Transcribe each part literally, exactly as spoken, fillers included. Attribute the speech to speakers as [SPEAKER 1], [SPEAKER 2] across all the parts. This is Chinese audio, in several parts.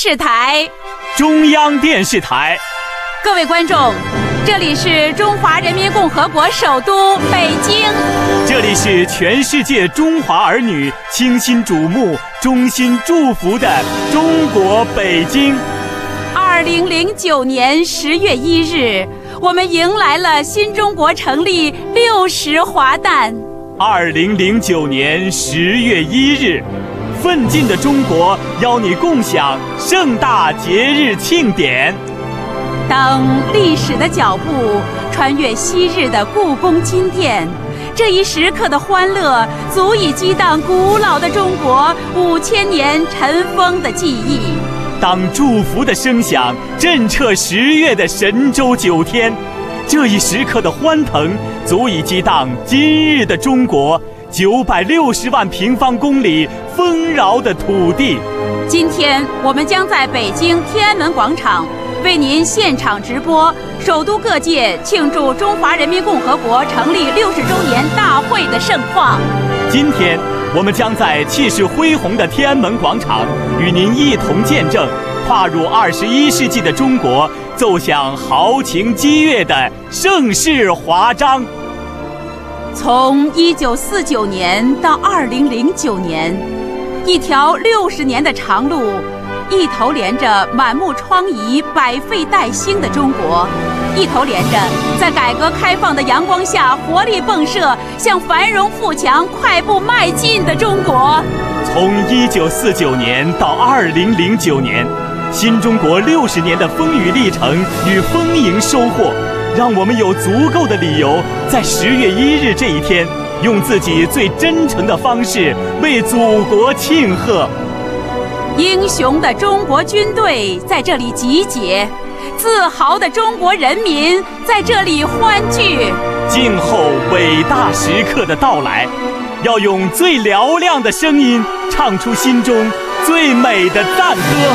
[SPEAKER 1] 视台、
[SPEAKER 2] 中央电视台。
[SPEAKER 1] 各位观众，这里是中华人民共和国首都北京，
[SPEAKER 2] 这里是全世界中华儿女倾心瞩目、衷心祝福的中国北京。
[SPEAKER 1] 二零零九年十月一日，我们迎来了新中国成立六十华诞。
[SPEAKER 2] 二零零九年十月一日，奋进的中国邀你共享盛大节日庆典。
[SPEAKER 1] 当历史的脚步穿越昔日的故宫金殿，这一时刻的欢乐足以激荡古老的中国五千年尘封的记忆。
[SPEAKER 2] 当祝福的声响震彻十月的神州九天，这一时刻的欢腾足以激荡今日的中国九百六十万平方公里丰饶的土地。
[SPEAKER 1] 今天我们将在北京天安门广场为您现场直播首都各界庆祝中华人民共和国成立六十周年大会的盛况。
[SPEAKER 2] 今天我们将在气势恢宏的天安门广场与您一同见证跨入二十一世纪的中国奏响豪情激越的盛世华章。
[SPEAKER 1] 从一九四九年到二零零九年，一条六十年的长路，一头连着满目疮痍、百废待兴的中国，一头连着在改革开放的阳光下活力迸射、向繁荣富强快步迈进的中国。
[SPEAKER 2] 从一九四九年到二零零九年，新中国六十年的风雨历程与丰盈收获，让我们有足够的理由在十月一日这一天，用自己最真诚的方式为祖国庆贺。
[SPEAKER 1] 英雄的中国军队在这里集结，自豪的中国人民在这里欢聚。
[SPEAKER 2] 静候伟大时刻的到来，要用最嘹亮的声音唱出心中最美的赞歌。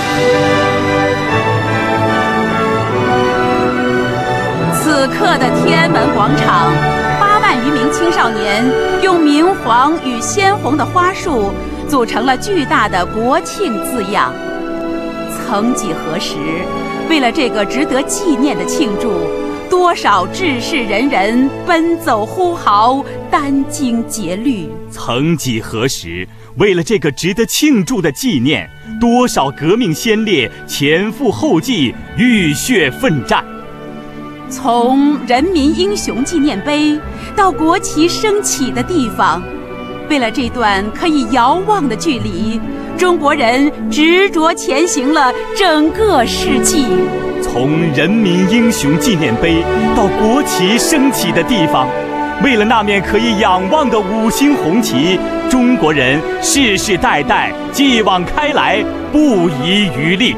[SPEAKER 1] 此刻的天安门广场，八万余名青少年用明黄与鲜红的花束组成了巨大的国庆字样。曾几何时，为了这个值得纪念的庆祝，多少志士仁人奔走呼号，殚精竭虑。
[SPEAKER 2] 曾几何时，为了这个值得庆祝的纪念，多少革命先烈前赴后继，浴血奋战。
[SPEAKER 1] 从人民英雄纪念碑到国旗升起的地方，为了这段可以遥望的距离，中国人执着前行了整个世纪。
[SPEAKER 2] 从人民英雄纪念碑到国旗升起的地方，为了那面可以仰望的五星红旗，中国人世世代代继往开来，不遗余力。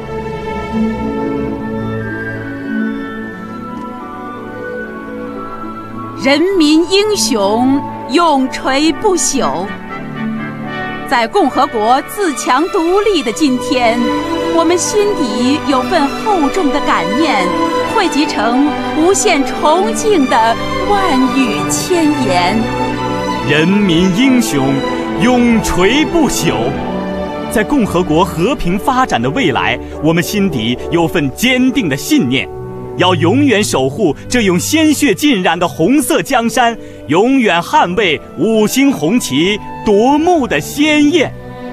[SPEAKER 1] 人民英雄永垂不朽。在共和国自强独立的今天，我们心底有份厚重的感念，汇集成无限崇敬的万语千言。
[SPEAKER 2] 人民英雄永垂不朽。在共和国和平发展的未来，我们心底有份坚定的信念，要永远守护这用鲜血浸染的红色江山，永远捍卫五星红旗夺目的鲜艳。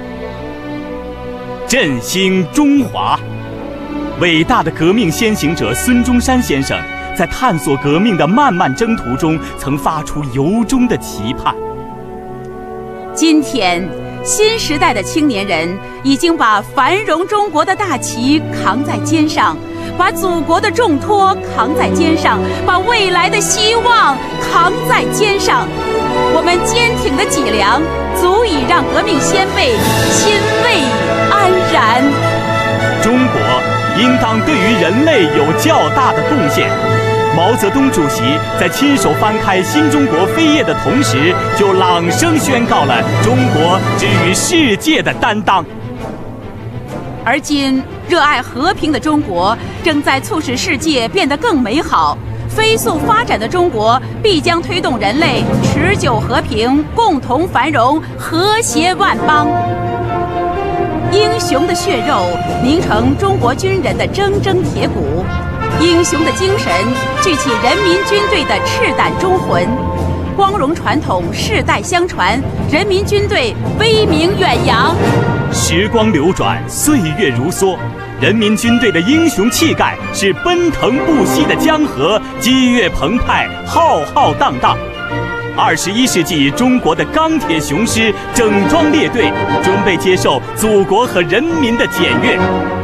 [SPEAKER 2] 振兴中华。伟大的革命先行者孙中山先生在探索革命的漫漫征途中，曾发出由衷的期盼。
[SPEAKER 1] 今天，新时代的青年人已经把繁荣中国的大旗扛在肩上，把祖国的重托扛在肩上，把未来的希望扛在肩上。我们坚挺的脊梁，足以让革命先辈欣慰安然。
[SPEAKER 2] 中国应当对于人类有较大的贡献。毛泽东主席在亲手翻开新中国扉页的同时，就朗声宣告了中国之于世界的担当。
[SPEAKER 1] 而今，热爱和平的中国正在促使世界变得更美好。飞速发展的中国必将推动人类持久和平、共同繁荣、和谐万邦。 英雄的血肉凝成中国军人的铮铮铁骨，英雄的精神聚起人民军队的赤胆忠魂，光荣传统世代相传，人民军队威名远扬。
[SPEAKER 2] 时光流转，岁月如梭，人民军队的英雄气概是奔腾不息的江河，激越澎湃，浩浩荡荡。二十一世纪中国的钢铁雄狮整装列队，准备接受祖国和人民的检阅。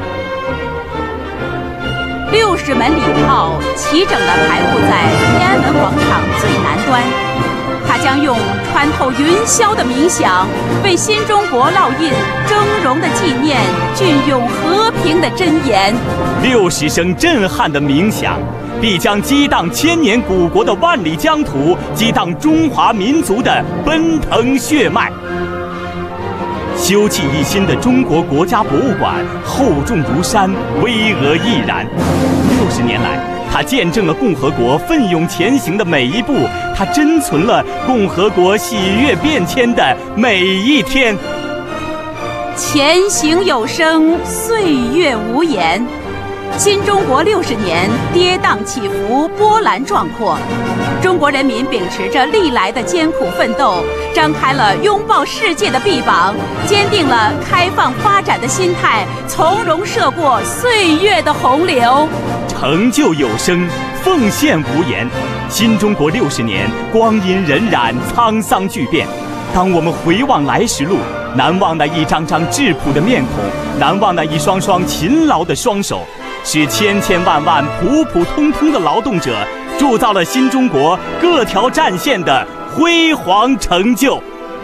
[SPEAKER 1] 六十门礼炮齐整地排布在天安门广场最南端，它将用穿透云霄的鸣响，为新中国烙印峥嵘的纪念，隽永和平的箴言。
[SPEAKER 2] 六十声震撼的鸣响，必将激荡千年古国的万里疆土，激荡中华民族的奔腾血脉。修葺一新的中国国家博物馆厚重如山，巍峨毅然。六十年来，它见证了共和国奋勇前行的每一步，它珍存了共和国喜悦变迁的每一天。
[SPEAKER 1] 前行有声，岁月无言。新中国六十年，跌宕起伏，波澜壮阔。中国人民秉持着历来的艰苦奋斗，张开了拥抱世界的臂膀，坚定了开放发展的心态，从容涉过岁月的洪流。
[SPEAKER 2] 成就有声，奉献无言。新中国六十年，光阴荏苒，沧桑巨变。当我们回望来时路，难忘那一张张质朴的面孔，难忘那一双双勤劳的双手，是千千万万普普通通的劳动者铸造了新中国各条战线的辉煌成就。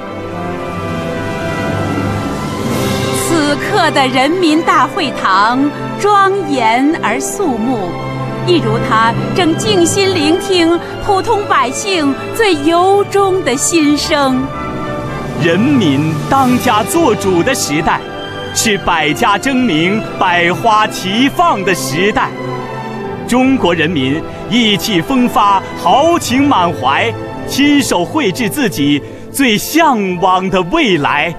[SPEAKER 1] 此刻的人民大会堂庄严而肃穆，一如他正静心聆听普通百姓最由衷的心声。
[SPEAKER 2] 人民当家作主的时代，是百家争鸣、百花齐放的时代。中国人民意气风发、豪情满怀，亲手绘制自己最向往的未来。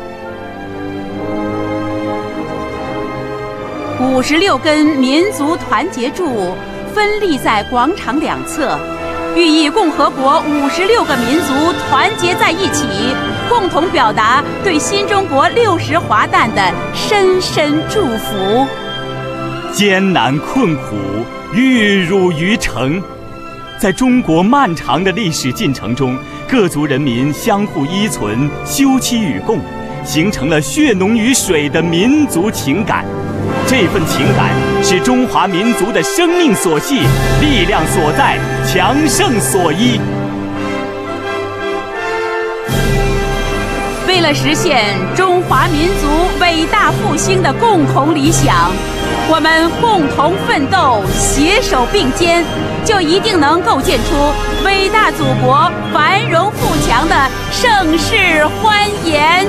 [SPEAKER 1] 五十六根民族团结柱分立在广场两侧，寓意共和国五十六个民族团结在一起，共同表达对新中国六十华诞的深深祝福。
[SPEAKER 2] 艰难困苦，玉汝于成。在中国漫长的历史进程中，各族人民相互依存，休戚与共，形成了血浓于水的民族情感。这份情感是中华民族的生命所系，力量所在，强盛所依。
[SPEAKER 1] 为了实现中华民族伟大复兴的共同理想，我们共同奋斗，携手并肩，就一定能构建出伟大祖国繁荣富强的盛世欢颜。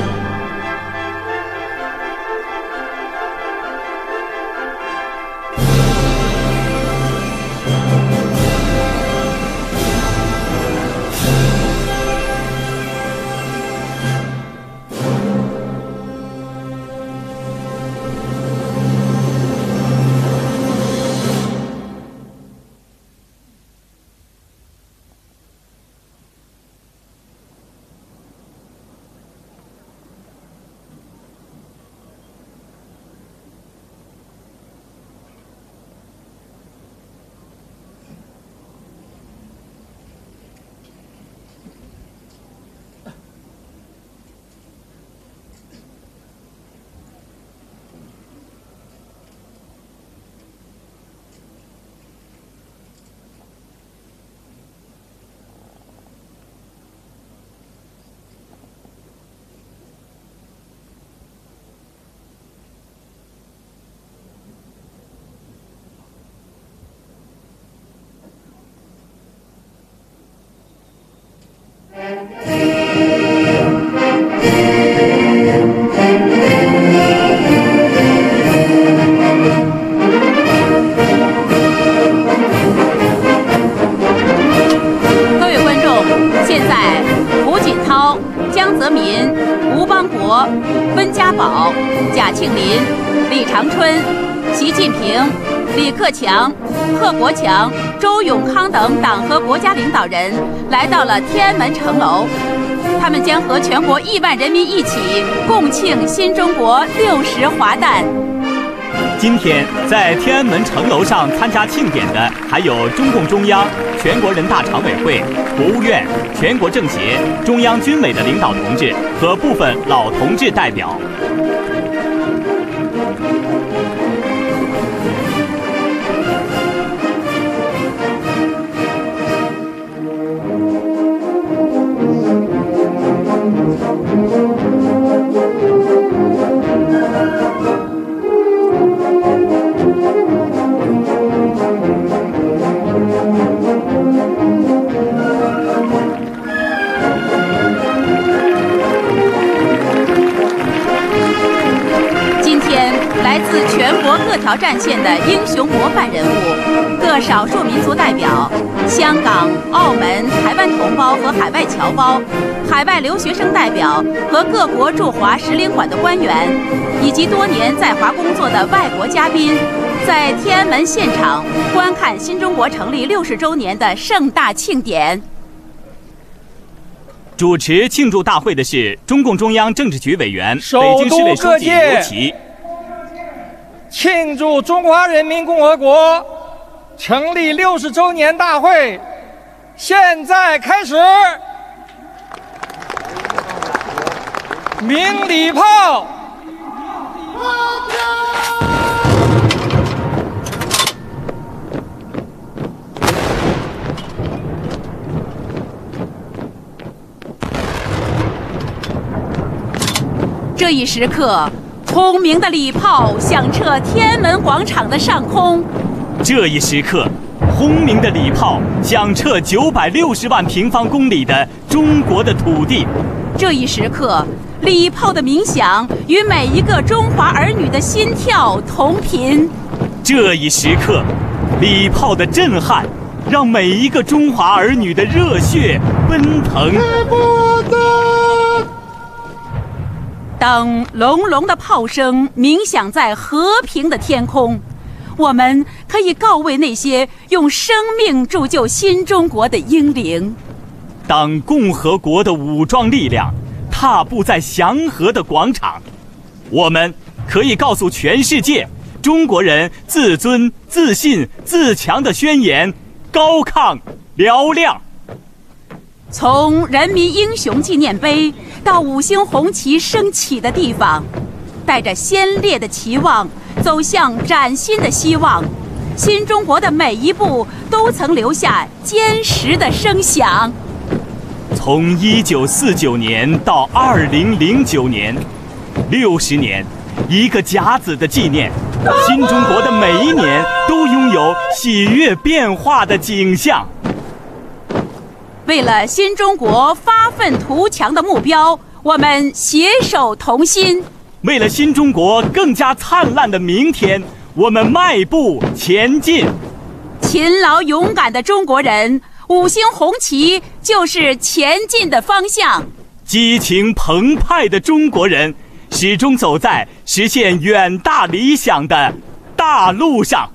[SPEAKER 1] 克强、贺国强、周永康等党和国家领导人来到了天安门城楼，他们将和全国亿万人民一起共庆新中国六十华诞。
[SPEAKER 2] 今天在天安门城楼上参加庆典的还有中共中央、全国人大常委会、国务院、全国政协、中央军委的领导同志和部分老同志代表。
[SPEAKER 1] 来自全国各条战线的英雄模范人物、各少数民族代表、香港、澳门、台湾同胞和海外侨胞、海外留学生代表和各国驻华使领馆的官员，以及多年在华工作的外国嘉宾，在天安门现场观看新中国成立六十周年的盛大庆典。
[SPEAKER 2] 主持庆祝大会的是中共中央政治局委员、北京市委书记刘奇。
[SPEAKER 3] 庆祝中华人民共和国成立六十周年大会现在开始。鸣礼炮。
[SPEAKER 1] 这一时刻，轰鸣的礼炮响彻天安门广场的上空。
[SPEAKER 2] 这一时刻，轰鸣的礼炮响彻九百六十万平方公里的中国的土地。
[SPEAKER 1] 这一时刻，礼炮的鸣响与每一个中华儿女的心跳同频。
[SPEAKER 2] 这一时刻，礼炮的震撼让每一个中华儿女的热血奔腾。
[SPEAKER 1] 当隆隆的炮声鸣响在和平的天空，我们可以告慰那些用生命铸就新中国的英灵。
[SPEAKER 2] 当共和国的武装力量踏步在祥和的广场，我们可以告诉全世界，中国人自尊、自信、自强的宣言高亢嘹亮。
[SPEAKER 1] 从人民英雄纪念碑到五星红旗升起的地方，带着先烈的期望走向崭新的希望，新中国的每一步都曾留下坚实的声响。
[SPEAKER 2] 从一九四九年到二零零九年，六十年，一个甲子的纪念，新中国的每一年都拥有喜悦变化的景象。
[SPEAKER 1] 为了新中国发愤图强的目标，我们携手同心；
[SPEAKER 2] 为了新中国更加灿烂的明天，我们迈步前进。
[SPEAKER 1] 勤劳勇敢的中国人，五星红旗就是前进的方向。
[SPEAKER 2] 激情澎湃的中国人，始终走在实现远大理想的大路上。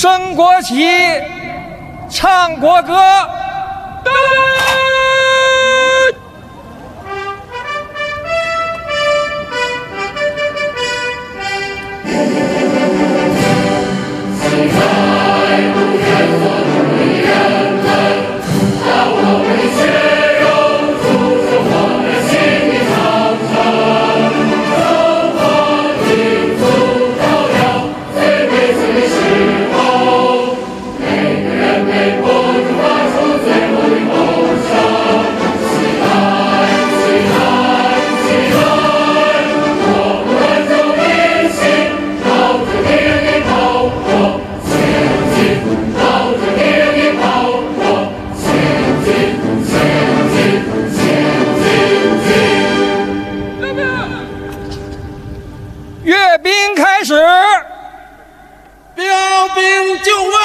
[SPEAKER 3] 升国旗，唱国歌。阅兵开始，
[SPEAKER 4] 标兵就位。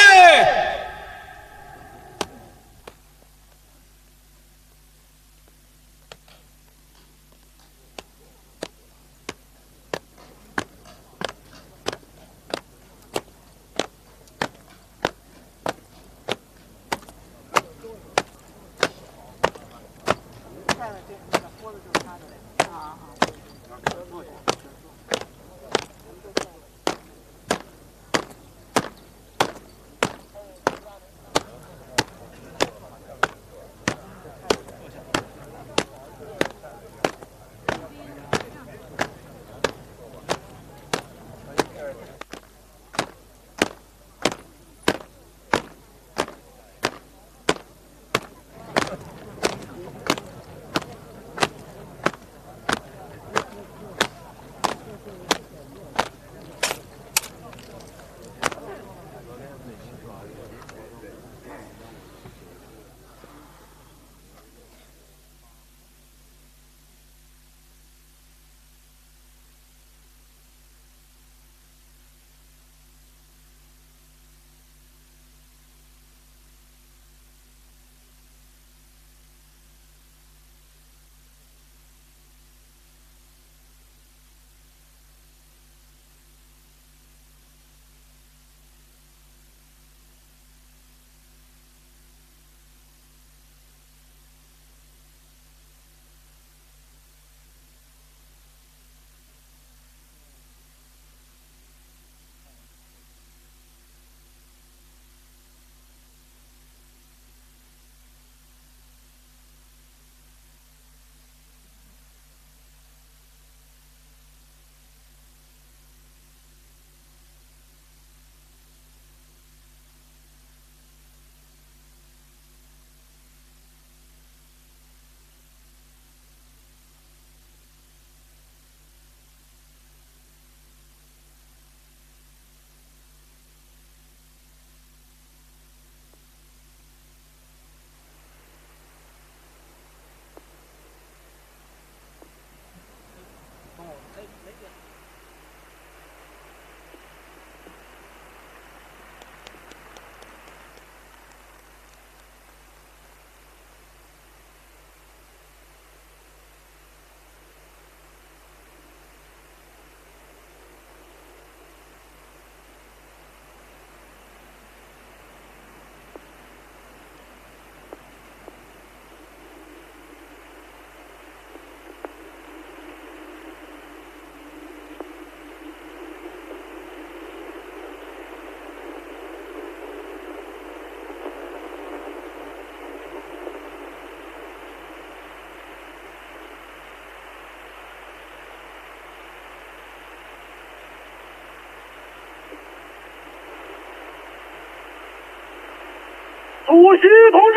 [SPEAKER 5] 主席同志，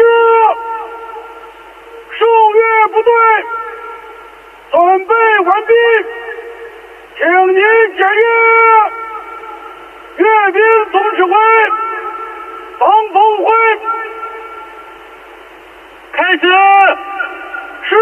[SPEAKER 5] 受阅部队准备完毕，请您检阅。阅兵总指挥方峰辉，开始。是。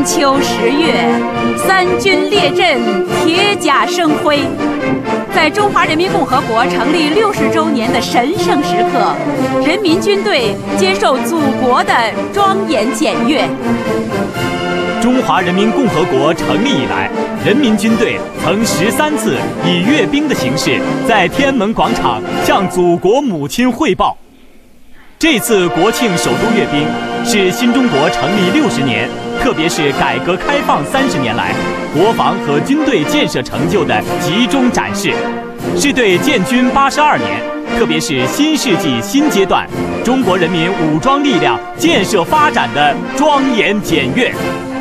[SPEAKER 1] 秋十月，三军列阵，铁甲生辉。在中华人民共和国成立六十周年的神圣时刻，人民军队接受祖国的庄严检阅。
[SPEAKER 2] 中华人民共和国成立以来，人民军队曾十三次以阅兵的形式在天安门广场向祖国母亲汇报。这次国庆首都阅兵是新中国成立六十年，特别是改革开放三十年来国防和军队建设成就的集中展示，是对建军八十二年，特别是新世纪新阶段中国人民武装力量建设发展的庄严检阅。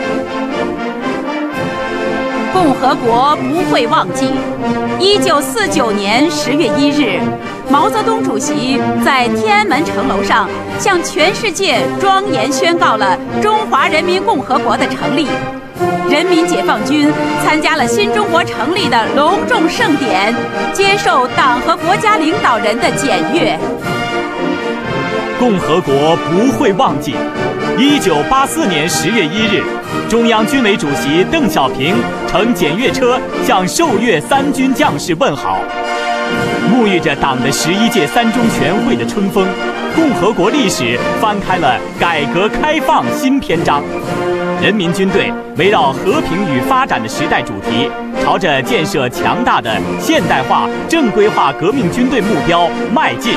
[SPEAKER 1] 共和国不会忘记。一九四九年十月一日，毛泽东主席在天安门城楼上向全世界庄严宣告了中华人民共和国的成立。人民解放军参加了新中国成立的隆重盛典，接受党和国家领导人的检阅。
[SPEAKER 2] 共和国不会忘记。一九八四年十月一日，中央军委主席邓小平乘检阅车向受阅三军将士问好。沐浴着党的十一届三中全会的春风，共和国历史翻开了改革开放新篇章。人民军队围绕和平与发展的时代主题，朝着建设强大的现代化正规化革命军队目标迈进。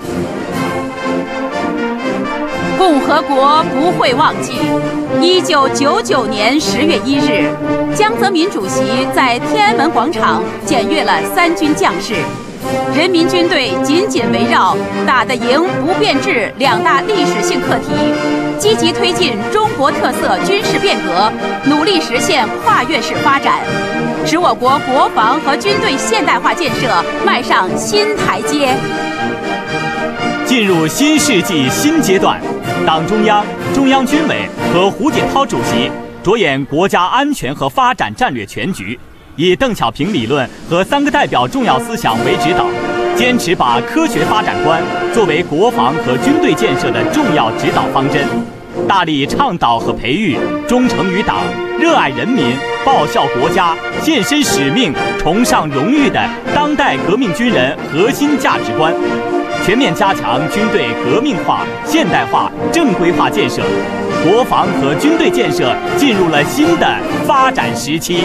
[SPEAKER 1] 共和国不会忘记。一九九九年十月一日，江泽民主席在天安门广场检阅了三军将士。人民军队紧紧围绕打得赢、不变质两大历史性课题，积极推进中国特色军事变革，努力实现跨越式发展，使我国国防和军队现代化建设迈上新台阶。
[SPEAKER 2] 进入新世纪新阶段，党中央、中央军委和胡锦涛主席着眼国家安全和发展战略全局，以邓小平理论和三个代表重要思想为指导，坚持把科学发展观作为国防和军队建设的重要指导方针，大力倡导和培育忠诚于党、热爱人民、报效国家、献身使命、崇尚荣誉的当代革命军人核心价值观，全面加强军队革命化、现代化、正规化建设，国防和军队建设进入了新的发展时期。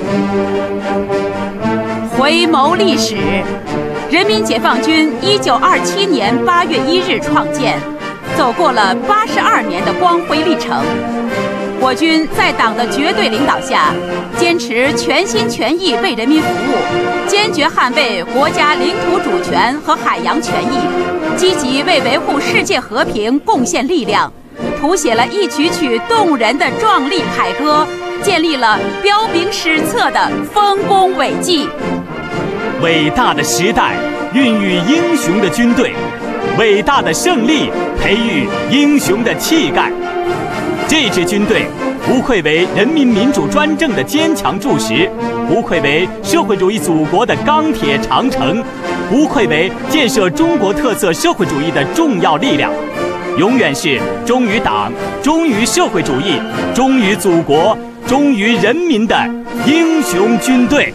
[SPEAKER 1] 回眸历史，人民解放军一九二七年八月一日创建，走过了八十二年的光辉历程。我军在党的绝对领导下，坚持全心全意为人民服务，坚决捍卫国家领土主权和海洋权益，积极为维护世界和平贡献力量，谱写了一曲曲动人的壮丽凯歌，建立了彪炳史册的丰功伟绩。
[SPEAKER 2] 伟大的时代孕育英雄的军队，伟大的胜利培育英雄的气概。这支军队不愧为人民民主专政的坚强柱石，不愧为社会主义祖国的钢铁长城，不愧为建设中国特色社会主义的重要力量，永远是忠于党、忠于社会主义、忠于祖国、忠于人民的英雄军队。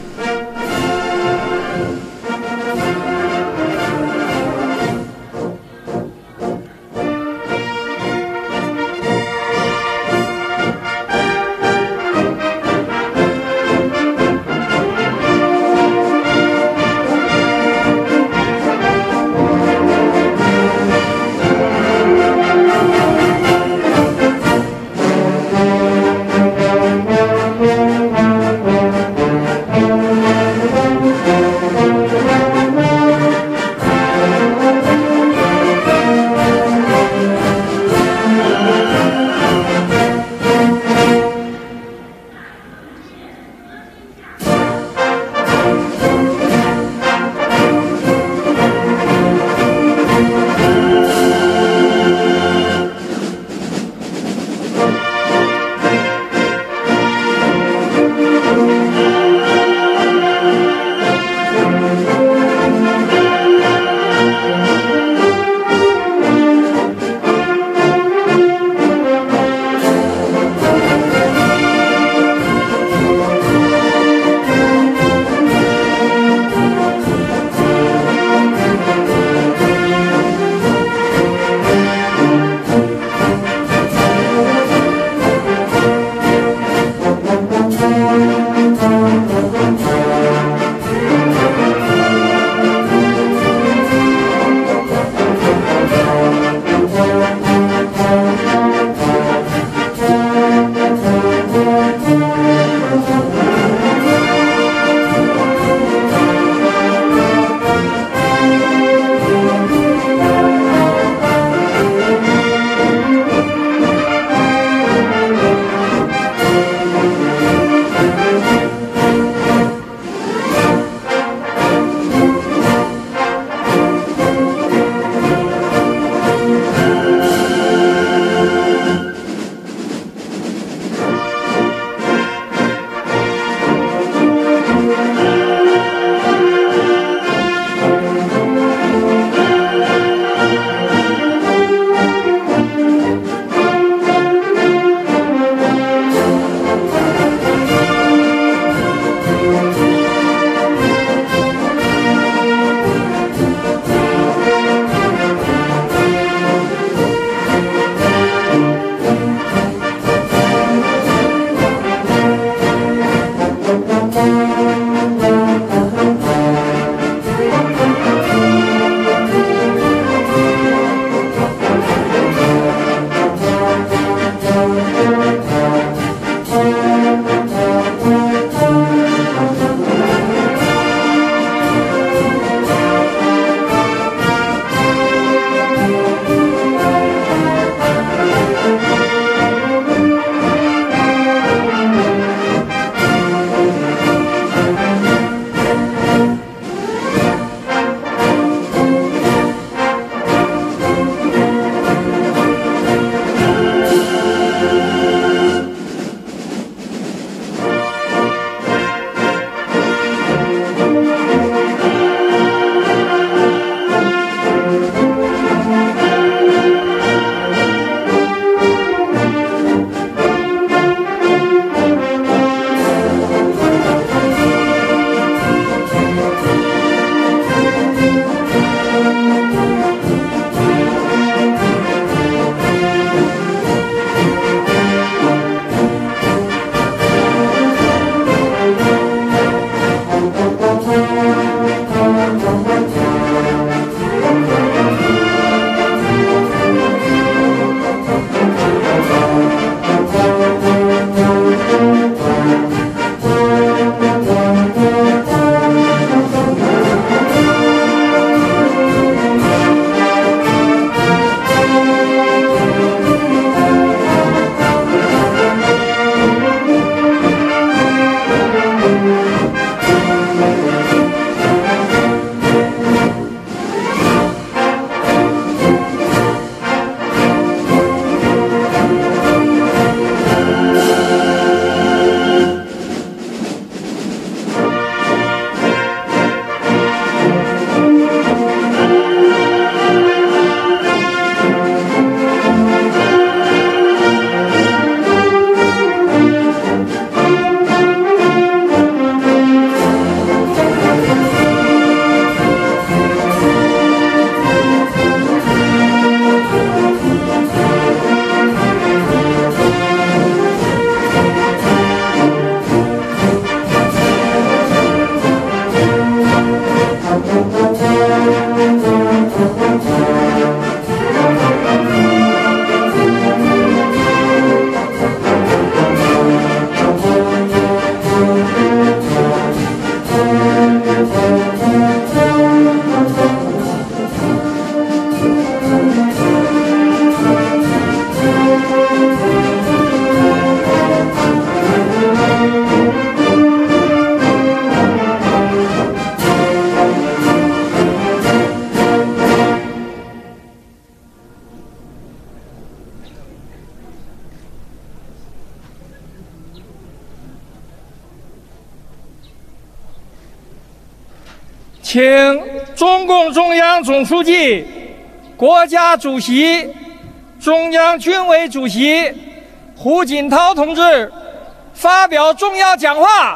[SPEAKER 3] 请中共中央总书记、国家主席、中央军委主席胡锦涛同志发表重要讲话。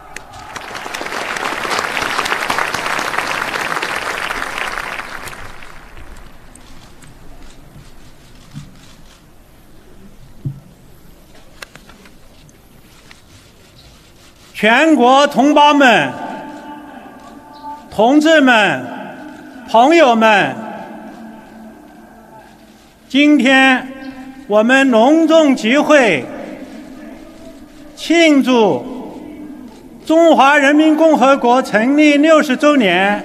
[SPEAKER 6] 全国同胞们、同志们、朋友们，今天我们隆重集会，庆祝中华人民共和国成立六十周年。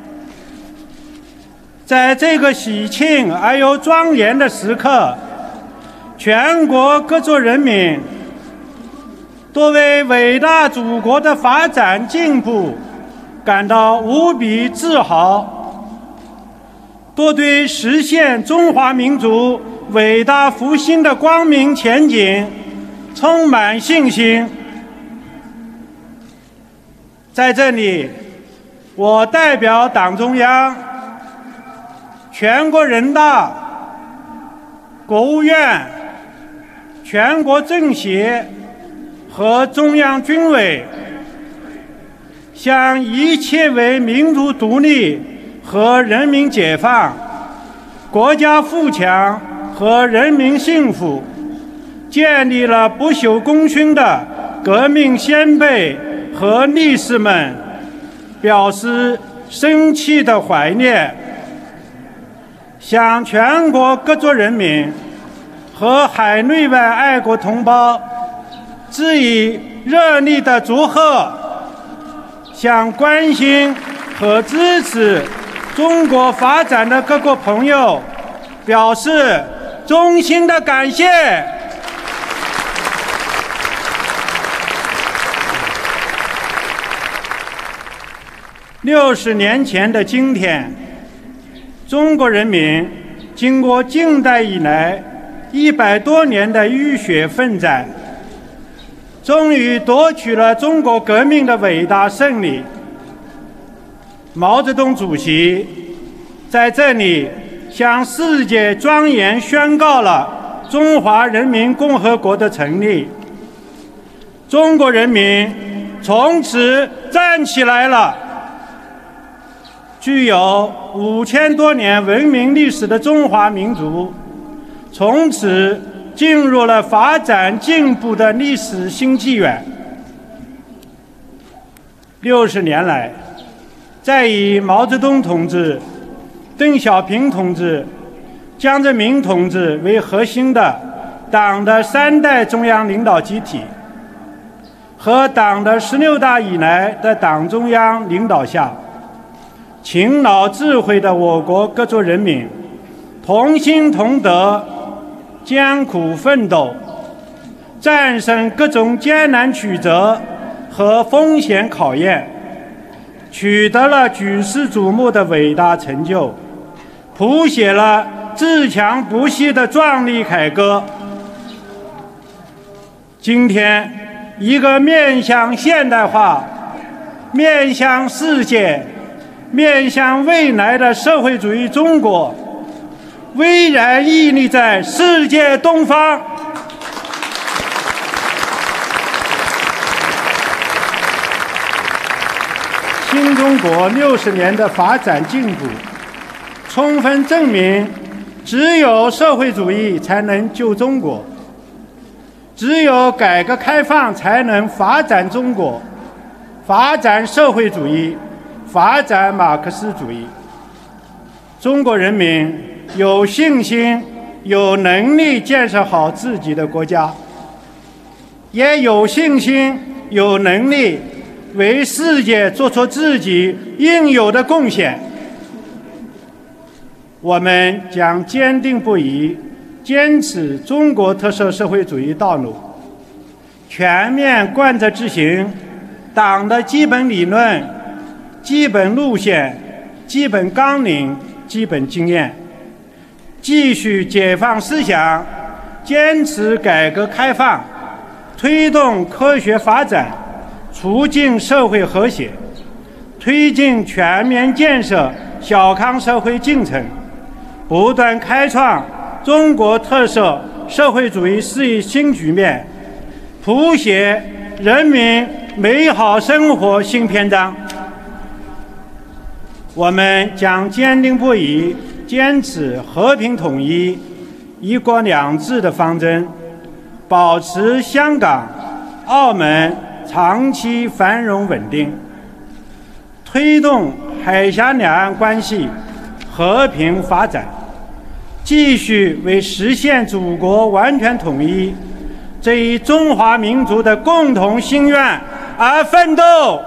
[SPEAKER 6] 在这个喜庆而又庄严的时刻，全国各族人民都为伟大祖国的发展进步感到无比自豪，都对实现中华民族伟大复兴的光明前景充满信心。在这里，我代表党中央、全国人大、国务院、全国政协和中央军委，向一切为民族独立和人民解放、国家富强和人民幸福建立了不朽功勋的革命先辈和烈士们表示深切的怀念，向全国各族人民和海内外爱国同胞致以热烈的祝贺，向关心和支持中国发展的各国朋友表示衷心的感谢。六十年前的今天，中国人民经过近代以来一百多年的浴血奋战，终于夺取了中国革命的伟大胜利。毛泽东主席在这里向世界庄严宣告了中华人民共和国的成立，中国人民从此站起来了。具有五千多年文明历史的中华民族，从此进入了发展进步的历史新纪元。六十年来，在以毛泽东同志、邓小平同志、江泽民同志为核心的党的三代中央领导集体和党的十六大以来的党中央领导下，勤劳智慧的我国各族人民同心同德，艰苦奋斗，战胜各种艰难曲折和风险考验，取得了举世瞩目的伟大成就，谱写了自强不息的壮丽凯歌。今天，一个面向现代化、面向世界、面向未来的社会主义中国巍然屹立在世界东方。新中国六十年的发展进步，充分证明，只有社会主义才能救中国，只有改革开放才能发展中国，发展社会主义，发展马克思主义。中国人民有信心、有能力建设好自己的国家，也有信心、有能力为世界做出自己应有的贡献。我们将坚定不移坚持中国特色社会主义道路，全面贯彻执行党的基本理论、基本路线、基本纲领、基本经验，继续解放思想，坚持改革开放，推动科学发展，促进社会和谐， 推进全面建设小康社会进程，不断开创中国特色社会主义事业新局面，谱写人民美好生活新篇章。我们将坚定不移坚持和平统一、一国两制的方针，保持香港、澳门长期繁荣稳定，推动海峡两岸关系和平发展，继续为实现祖国完全统一这一中华民族的共同心愿而奋斗。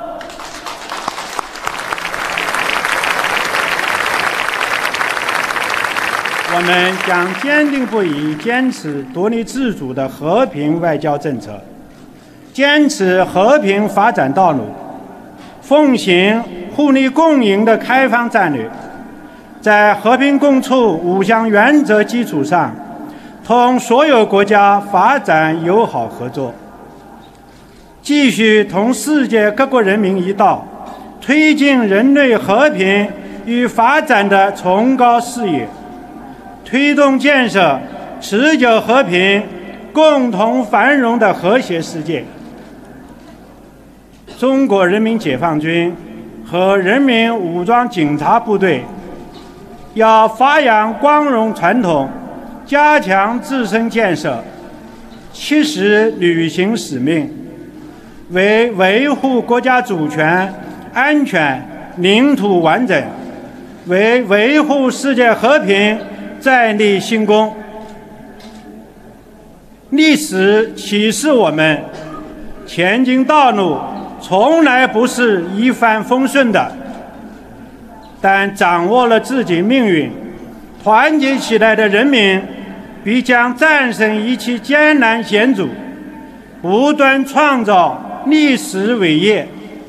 [SPEAKER 6] 我们将坚定不移坚持独立自主的和平外交政策，坚持和平发展道路，奉行互利共赢的开放战略，在和平共处五项原则基础上，同所有国家发展友好合作，继续同世界各国人民一道，推进人类和平与发展的崇高事业，推动建设持久和平、共同繁荣的和谐世界。中国人民解放军和人民武装警察部队要发扬光荣传统，加强自身建设，切实履行使命，为维护国家主权、安全、领土完整，为维护世界和平再立新功。历史启示我们，前进道路从来不是一帆风顺的，但掌握了自己命运，团结起来的人民必将战胜一切艰难险阻，不断创造历史伟业。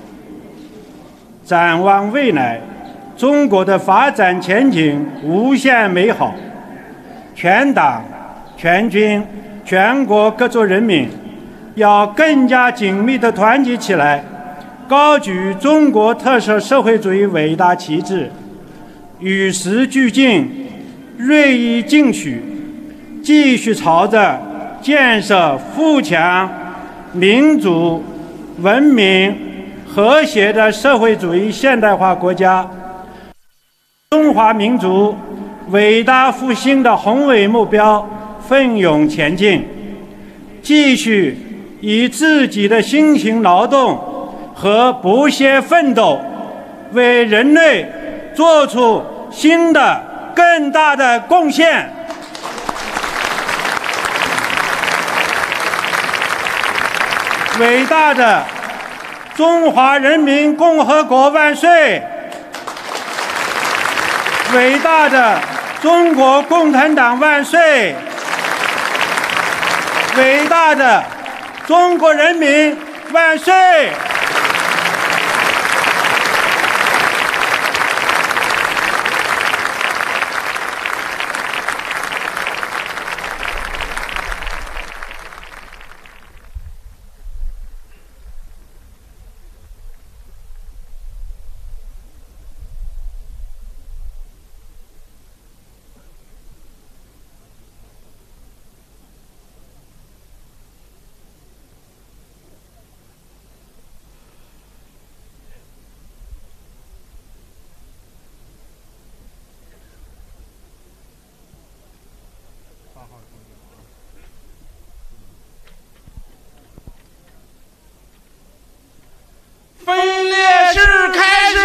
[SPEAKER 6] 展望未来，中国的发展前景无限美好，全党、全军、全国各族人民要更加紧密地团结起来，高举中国特色社会主义伟大旗帜，与时俱进，锐意进取，继续朝着建设富强、民主、文明、和谐的社会主义现代化国家、中华民族伟大复兴的宏伟目标奋勇前进，继续以自己的辛勤劳动和不懈奋斗，为人类做出新的更大的贡献。伟大的中华人民共和国万岁！伟大的中国共产党万岁！伟大的中国人民万岁！
[SPEAKER 4] 分列式开始。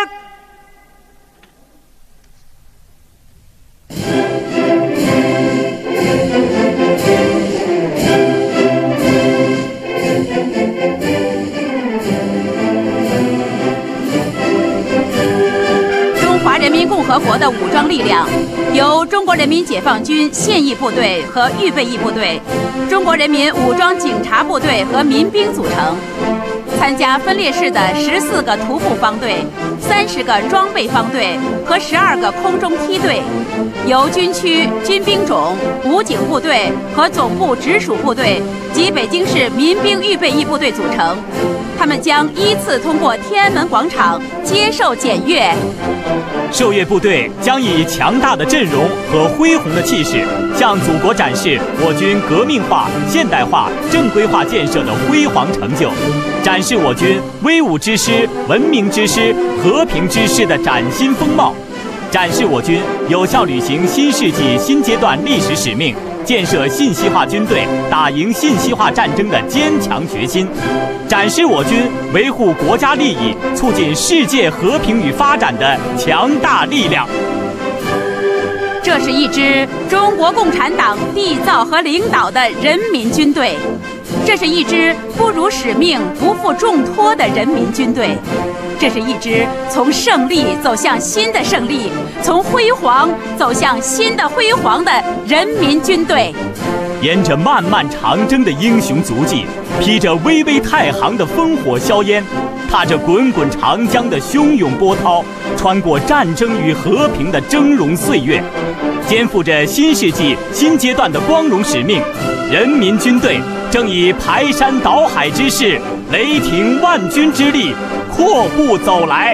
[SPEAKER 1] 中华人民共和国的武装力量由中国人民解放军现役部队和预备役部队、中国人民武装警察部队和民兵组成。 参加分列式的十四个徒步方队、三十个装备方队和十二个空中梯队，由军区、军兵种、武警部队和总部直属部队及北京市民兵预备役部队组成。他们将依次通过天安门广场接受检阅。
[SPEAKER 2] 受阅部队将以强大的阵容和恢宏的气势，向祖国展示我军革命化、现代化、正规化建设的辉煌成就，展示我军威武之师、文明之师、和平之师的崭新风貌，展示我军有效履行新世纪新阶段历史使命，建设信息化军队、打赢信息化战争的坚强决心，展示我军维护国家利益、促进世界和平与发展的强大力量。
[SPEAKER 1] 这是一支中国共产党缔造和领导的人民军队，这是一支不辱使命、不负重托的人民军队，这是一支从胜利走向新的胜利、从辉煌走向新的辉煌的人民军队。
[SPEAKER 2] 沿着漫漫长征的英雄足迹，披着巍巍太行的烽火硝烟，踏着滚滚长江的汹涌波涛，穿过战争与和平的峥嵘岁月，肩负着新世纪新阶段的光荣使命，人民军队正以排山倒海之势、雷霆万钧之力阔步走来。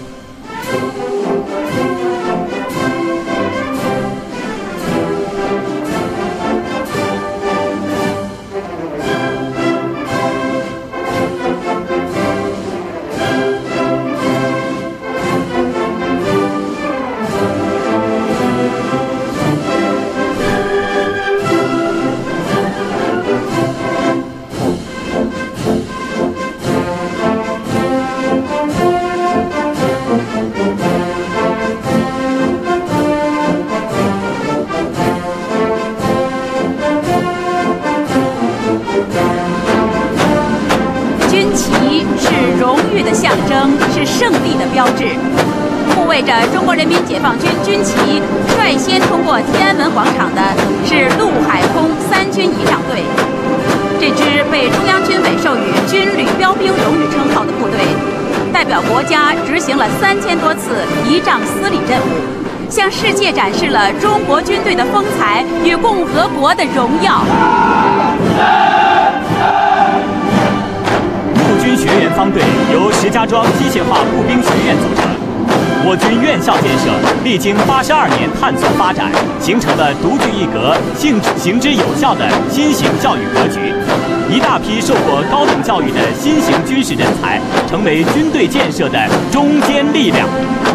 [SPEAKER 1] 是胜利的标志，护卫着中国人民解放军军旗率先通过天安门广场的是陆海空三军仪仗队。这支被中央军委授予军旅标兵荣誉称号的部队，代表国家执行了三千多次仪仗司礼任务，向世界展示了中国军队的风采与共和国的荣耀。
[SPEAKER 2] 陆军学员方队由石家庄机械化步兵学院组成。我军院校建设历经八十二年探索发展，形成了独具一格、行行之有效的新型教育格局。一大批受过高等教育的新型军事人才，成为军队建设的中坚力量。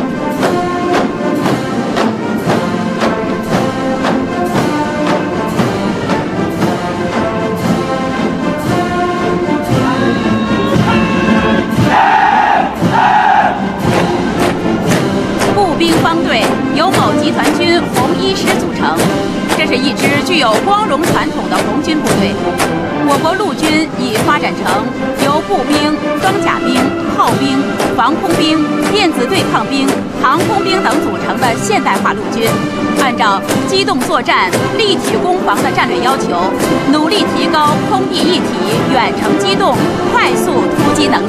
[SPEAKER 2] 由某集团军红一师组成，这是一支具有光荣传统的红军部队。我国陆军已发展成由步兵、装甲兵、炮兵、防空兵、电子对抗兵、航空兵等组成的现代化陆军，按照机动作战、立体攻防的战略要求，努力提高空地一体、远程机动、快速突击能力。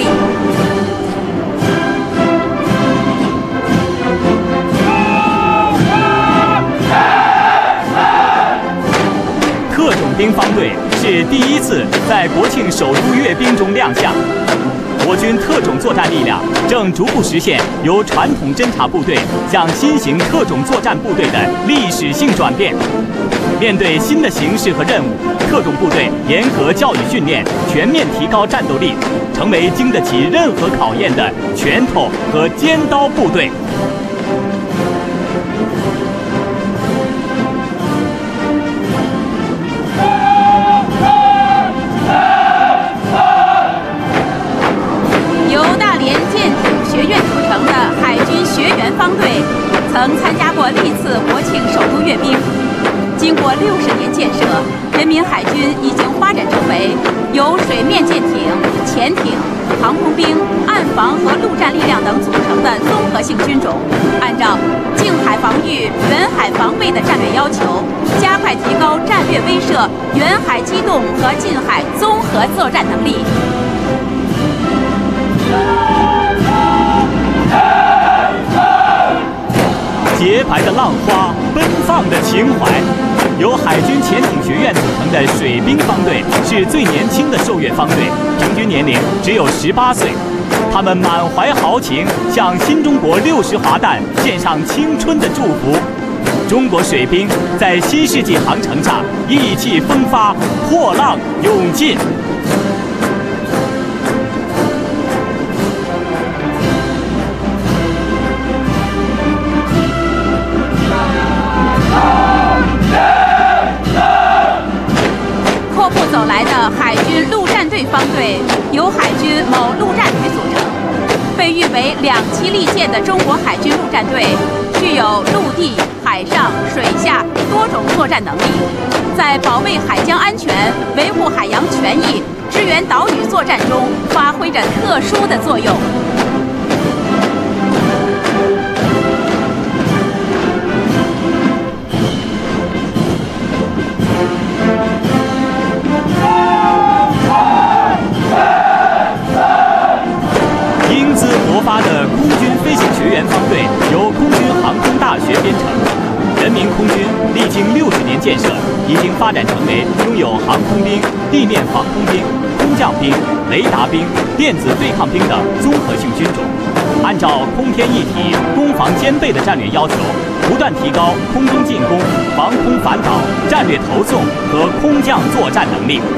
[SPEAKER 2] 特种兵方队是第一次在国庆首都阅兵中亮相。我军特种作战力量正逐步实现由传统侦察部队向新型特种作战部队的历史性转变。面对新的形势和任务，特种部队严格教育训练，全面提高战斗力，成为经得起任何考验的拳头和尖刀部队。方队曾参加过历次国庆首都阅兵。经过六十年建设，人民海军已经发展成为由水面舰艇、潜艇、航空兵、岸防和陆战力量等组成的综合性军种，按照近海防御、远海防卫的战略要求，加快提高战略威慑、远海机动和近海综合作战能力。 洁白的浪花，奔放的情怀。由海军潜艇学院组成的水兵方队是最年轻的受阅方队，平均年龄只有十八岁。他们满怀豪情，向新中国六十华诞献上青春的祝福。中国水兵在新世纪航程上意气风发，破浪勇进。
[SPEAKER 1] 阔步走来的海军陆战队方队由海军某陆战旅组成，被誉为两栖历届的中国海军陆战队，具有陆地、海上、水下多种作战能力，在保卫海疆安全、维护海洋权益、支援岛屿作战中发挥着特殊的作用。
[SPEAKER 2] 英姿勃发的空军飞行学员方队由空军航空大学编成。人民空军历经六十年建设，已经发展成为拥有航空兵、地面防空兵、空降兵、雷达兵、电子对抗兵等综合性军种。按照空天一体、攻防兼备的战略要求，不断提高空中进攻、防空反导、战略投送和空降作战能力。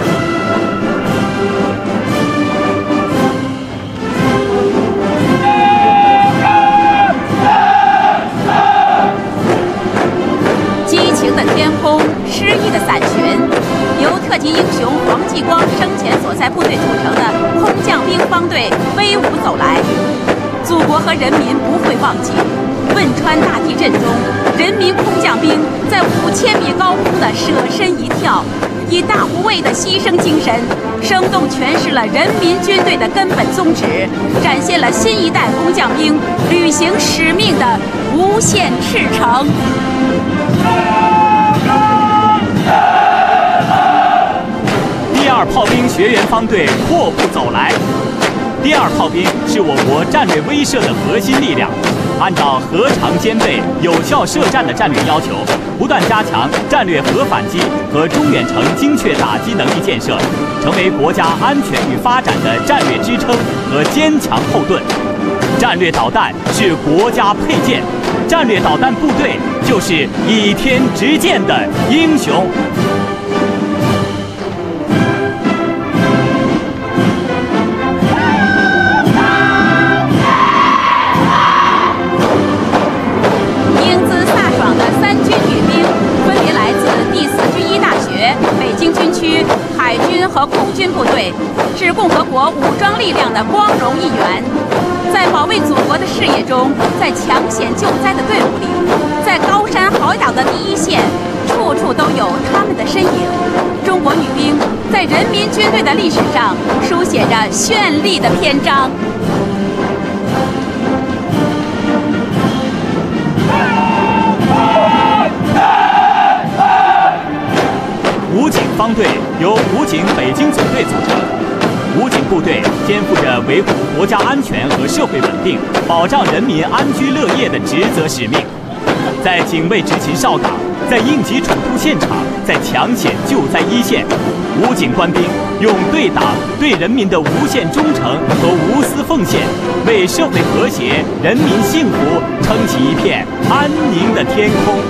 [SPEAKER 1] 的天空，诗意的伞群，由特级英雄黄继光生前所在部队组成的空降兵方队威武走来。祖国和人民不会忘记，汶川大地震中，人民空降兵在五千米高空的舍身一跳，以大无畏的牺牲精神，生动诠释了人民军队的根本宗旨，展现了新一代空降兵履行使命的无限赤诚。
[SPEAKER 2] 第二炮兵学员方队阔步走来。第二炮兵是我国战略威慑的核心力量，按照核常兼备、有效射战的战略要求，不断加强战略核反击和中远程精确打击能力建设，成为国家安全与发展的战略支撑和坚强后盾。战略导弹是国家配件，战略导弹部队就是倚天执剑的英雄。
[SPEAKER 1] 英姿飒爽的三军女兵分别来自第四军医大学、北京军区、海军和空军部队，是共和国武装力量的光荣一员。在保卫祖国的事业中，在抢险救灾的队伍里，在高山好岛的第一线，处处都有他们的身影。中国女兵在人民军队的历史上书写着绚丽的篇章。
[SPEAKER 2] 武警方队由武警北京总队组成。武警部队肩负着维护国家安全和社会稳定、保障人民安居乐业的职责使命，在警卫执勤哨岗，在应急处突现场，在抢险救灾一线，武警官兵用对党、对人民的无限忠诚和无私奉献，为社会和谐、人民幸福撑起一片安宁的天空。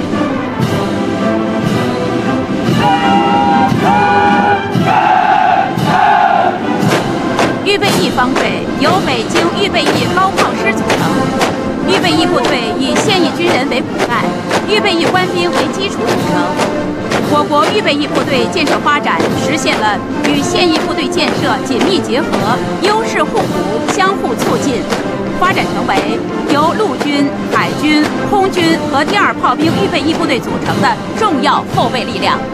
[SPEAKER 1] 预备役方队由北京预备役高炮师组成，预备役部队以现役军人为骨干，预备役官兵为基础组成。我国预备役部队建设发展实现了与现役部队建设紧密结合、优势互补、相互促进，发展成为由陆军、海军、空军和第二炮兵预备役部队组成的重要后备力量。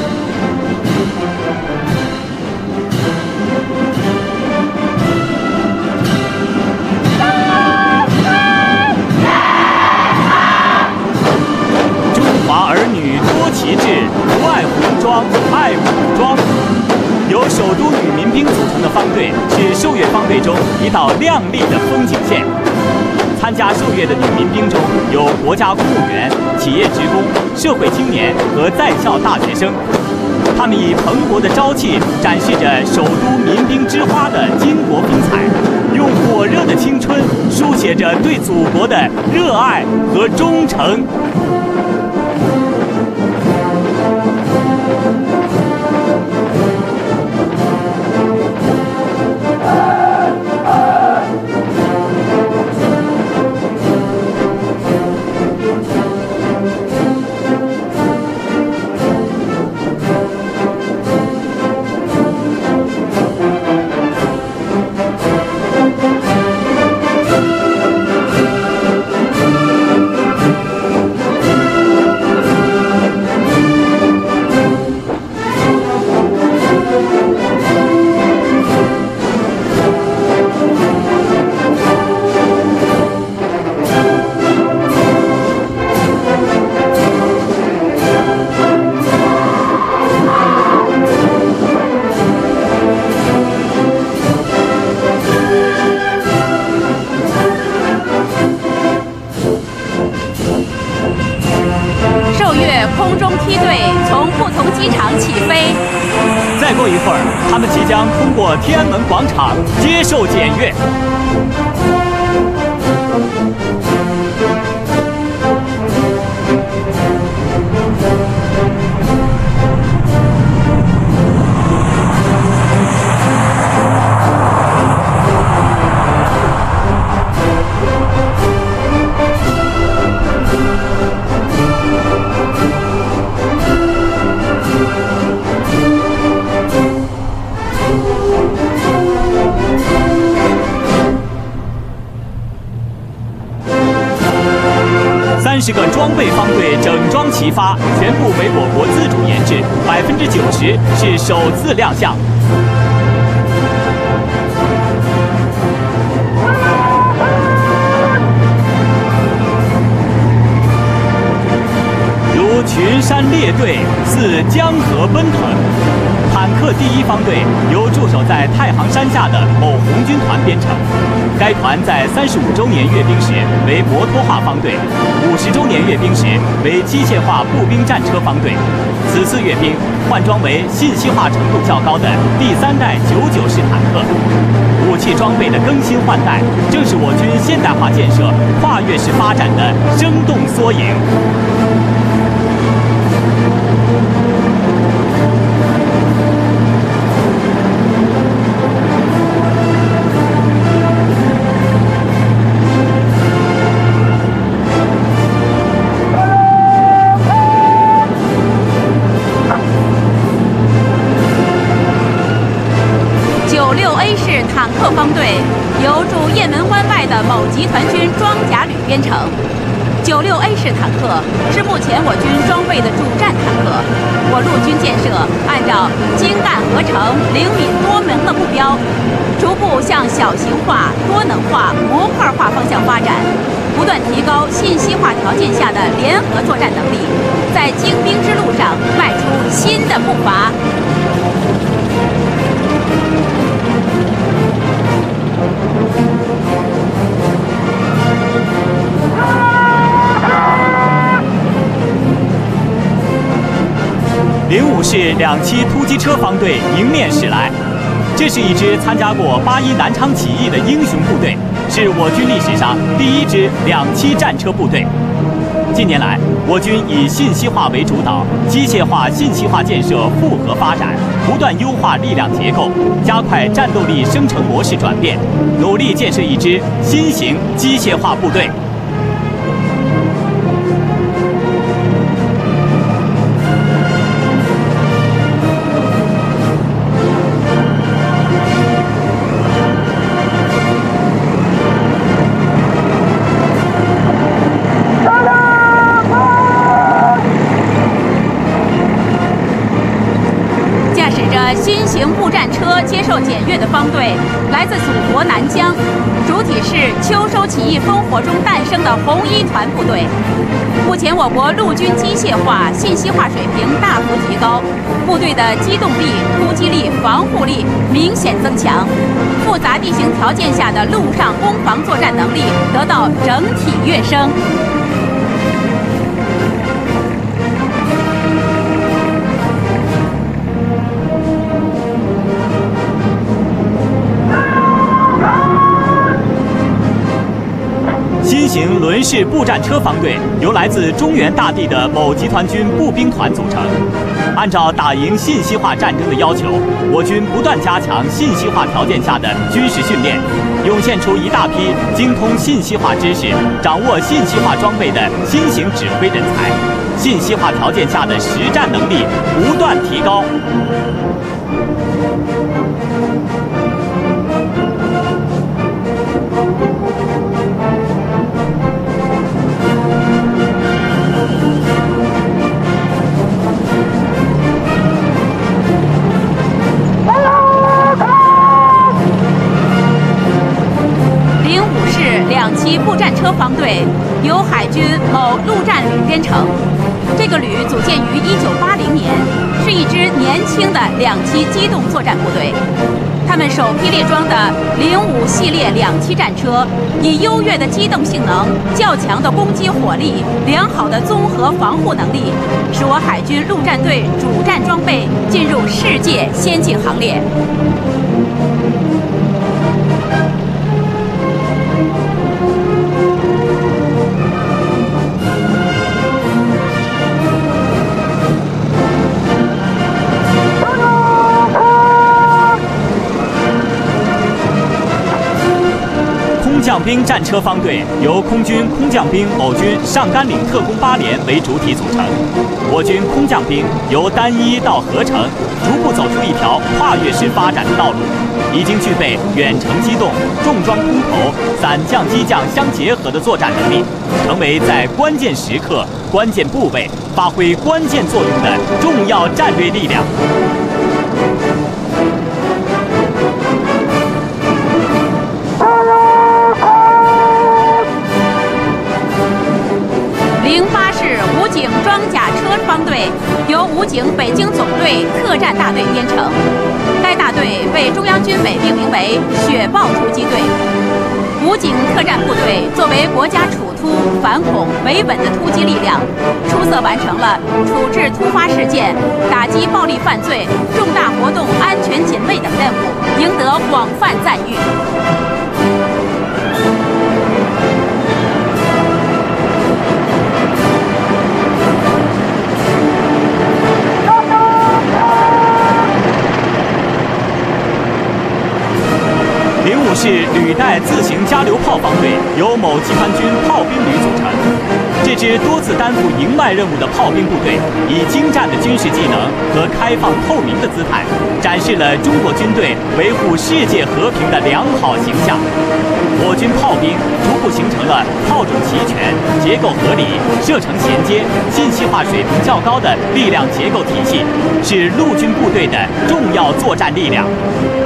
[SPEAKER 1] 旗帜不爱红装，爱武装。由首都女民兵组成的方队是受阅方队
[SPEAKER 2] 队中一道亮丽的风景线。参加受阅的女民兵中有国家公务员、企业职工、社会青年和在校大学生，他们以蓬勃的朝气展示着首都民兵之花的巾帼风采，用火热的青春书写着对祖国的热爱和忠诚。
[SPEAKER 1] 空中梯队从不同机场起飞。
[SPEAKER 2] 再过一会儿，他们即将通过天安门广场接受检阅。三十个装备方队整装齐发，全部为我国自主研制，百分之九十是首次亮相。如群山列队，似江河奔腾。坦克第一方队由驻守在太行山下的某红军团编成，该团在三十五周年阅兵时为摩托化方队，五十周年阅兵时为机械化步兵战车方队。此次阅兵换装为信息化程度较高的第三代九九式坦克。武器装备的更新换代，正是我军现代化建设跨越式发展的生动缩影。
[SPEAKER 1] 坦克方队由驻雁门关外的某集团军装甲旅编成。九六 A 式坦克是目前我军装备的主战坦克。我陆军建设按照精干合成、灵敏多门的目标，逐步向小型化、多能化、模块化方向发展，不断提高信息化条件下的联合作战能力，在精兵之路上迈出新的步伐。
[SPEAKER 2] 零五式两栖突击车方队迎面驶来，这是一支参加过八一南昌起义的英雄部队，是我军历史上第一支两栖战车部队。近年来，我军以信息化为主导，机械化、信息化建设复合发展，不断优化力量结构，加快战斗力生成模式转变，努力建设一支新型机械化部队。
[SPEAKER 1] 新型步战车接受检阅的方队来自祖国南疆，主体是秋收起义烽火中诞生的红一团部队。目前我国陆军机械化、信息化水平大幅提高，部队的机动力、突击力、防护力明显增强，部复杂地形条件下的陆上攻防作战能力得到整体跃升。
[SPEAKER 2] 新型轮式步战车方队由来自中原大地的某集团军步兵团组成。按照打赢信息化战争的要求，我军不断加强信息化条件下的军事训练，涌现出一大批精通信息化知识、掌握信息化装备的新型指挥人才。信息化条件下的实战能力不断提高。
[SPEAKER 1] 两栖步战车方队由海军某陆战旅编成，这个旅组建于一九八零年，是一支年轻的两栖机动作战部队。他们首批列装的零五系列两栖战车，以优越的机动性能、较强的攻击火力、良好的综合防护能力，使我海军陆战队主战装备进入世界先进行列。
[SPEAKER 2] 空降兵战车方队由空军空降兵某军上甘岭特工八连为主体组成。我军空降兵由单一到合成，逐步走出一条跨越式发展的道路，已经具备远程机动、重装空投、伞降机降相结合的作战能力，成为在关键时刻、关键部位发挥关键作用的重要战略力量。
[SPEAKER 1] 零八式武警装甲车方队由武警北京总队特战大队编成，该大队被中央军委命名为雪豹突击队。武警特战部队作为国家处突、反恐、维稳的突击力量，出色完成了处置突发事件、打击暴力犯罪、重大活动安全警卫等任务，赢得广泛赞誉。
[SPEAKER 2] 零五式履带自行加榴炮方队由某集团军炮兵旅组成。这支多次担负营外任务的炮兵部队，以精湛的军事技能和开放透明的姿态，展示了中国军队维护世界和平的良好形象。我军炮兵逐步形成了炮种齐全、结构合理、射程衔接、信息化水平较高的力量结构体系，是陆军部队的重要作战力量。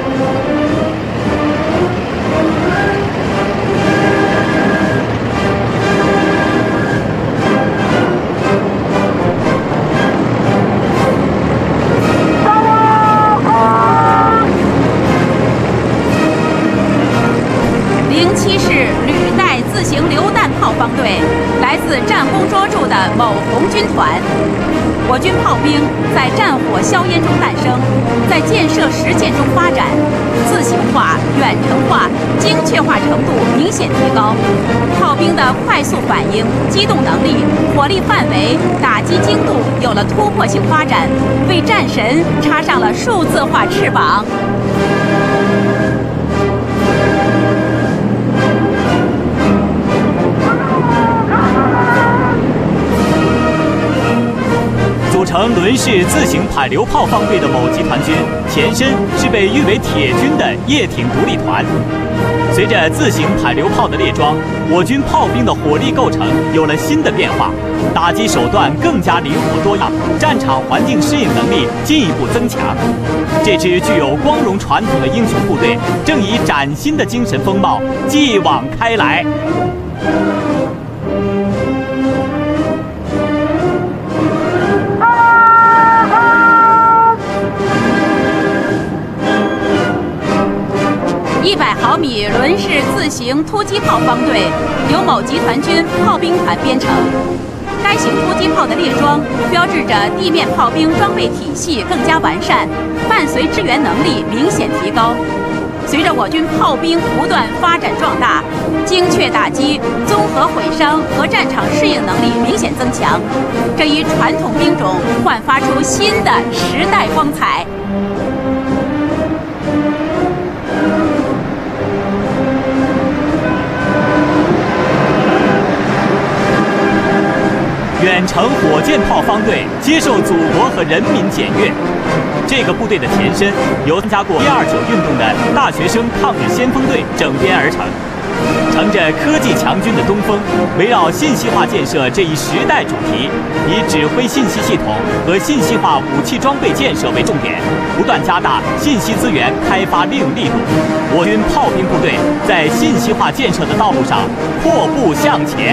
[SPEAKER 1] 方队来自战功卓著的某红军团，我军炮兵在战火硝烟中诞生，在建设实践中发展，自行化、远程化、精确化程度明显提高。炮兵的快速反应、机动能力、火力范围、打击精度有了突破性发展，为战神插上了数字化翅膀。
[SPEAKER 2] 组成轮式自行迫榴炮方队的某集团军，前身是被誉为铁军的叶挺独立团。随着自行迫榴炮的列装，我军炮兵的火力构成有了新的变化，打击手段更加灵活多样，战场环境适应能力进一步增强。这支具有光荣传统的英雄部队，正以崭新的精神风貌继往开来。
[SPEAKER 1] 一百毫米轮式自行突击炮方队由某集团军炮兵团编成。该型突击炮的列装标志着地面炮兵装备体系更加完善，伴随支援能力明显提高。随着我军炮兵不断发展壮大，精确打击、综合毁伤和战场适应能力明显增强，这一传统兵种焕发出新的时代光彩。
[SPEAKER 2] 远程火箭炮方队接受祖国和人民检阅。这个部队的前身由参加过一二九运动的大学生抗日先锋队整编而成，乘着科技强军的东风，围绕信息化建设这一时代主题，以指挥信息系统和信息化武器装备建设为重点，不断加大信息资源开发利用力度。我军炮兵部队在信息化建设的道路上阔步向前。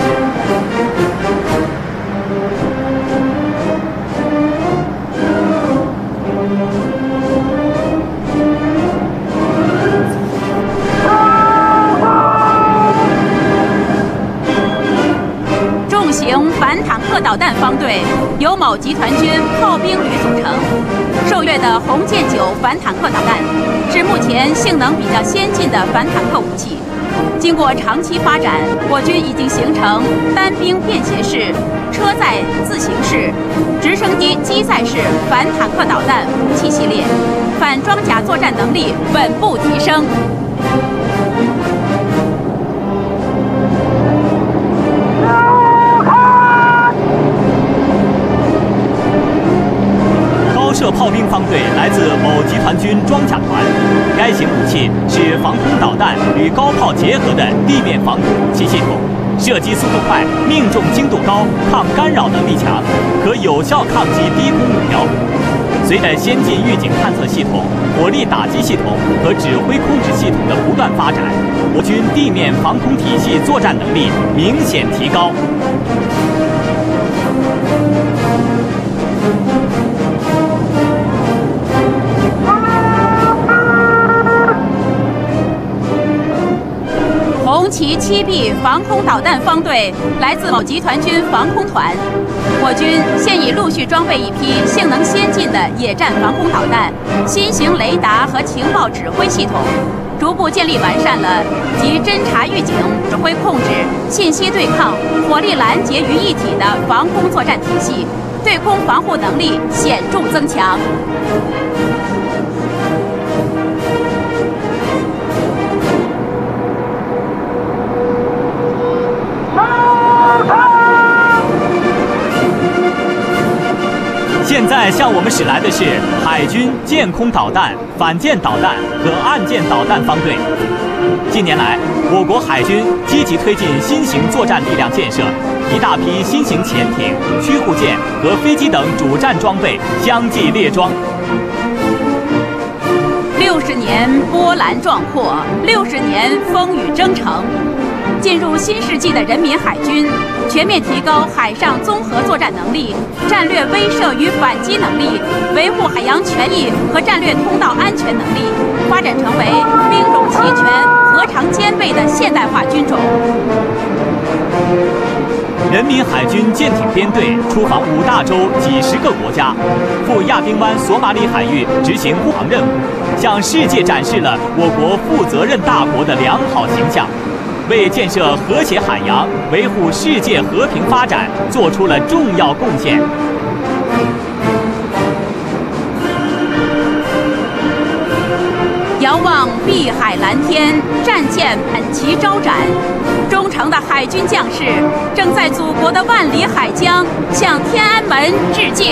[SPEAKER 1] 重型反坦克导弹方队由某集团军炮兵旅组成。受阅的红箭九反坦克导弹是目前性能比较先进的反坦克武器。经过长期发展，我军已经形成单兵便携式、车载自行式、直升机机载式反坦克导弹武器系列，反装甲作战能力稳步提升。
[SPEAKER 2] 高射炮兵方队来自某集团军装甲团，该型武器是防空导弹与高炮结合的地面防空武器系统，射击速度快，命中精度高，抗干扰能力强，可有效抗击低空目标。随着先进预警探测系统、火力打击系统和指挥控制系统的不断发展，我军地面防空体系作战能力明显提高。
[SPEAKER 1] 红旗七 B 防空导弹方队来自某集团军防空团，我军现已陆续装备一批性能先进的野战防空导弹、新型雷达和情报指挥系统，逐步建立完善了集侦察预警、指挥控制、信息对抗、火力拦截于一体的防空作战体系，对空防护能力显著增强。
[SPEAKER 2] 现在向我们驶来的是海军舰空导弹、反舰导弹和岸舰导弹方队。近年来，我国海军积极推进新型作战力量建设，一大批新型潜艇、驱护舰和飞机等主战装备相继列装。
[SPEAKER 1] 六十年波澜壮阔，六十年风雨征程。进入新世纪的人民海军，全面提高海上综合作战能力、战略威慑与反击能力，维护海洋权益和战略通道安全能力，发展成为兵种齐全、核常兼备的现代化军种。
[SPEAKER 2] 人民海军舰艇编队出访五大洲几十个国家，赴亚丁湾索马里海域执行护航任务，向世界展示了我国负责任大国的良好形象，为建设和谐海洋、维护世界和平发展做出了重要贡献。
[SPEAKER 1] 遥望碧海蓝天，战舰满旗招展，忠诚的海军将士正在祖国的万里海疆向天安门致敬。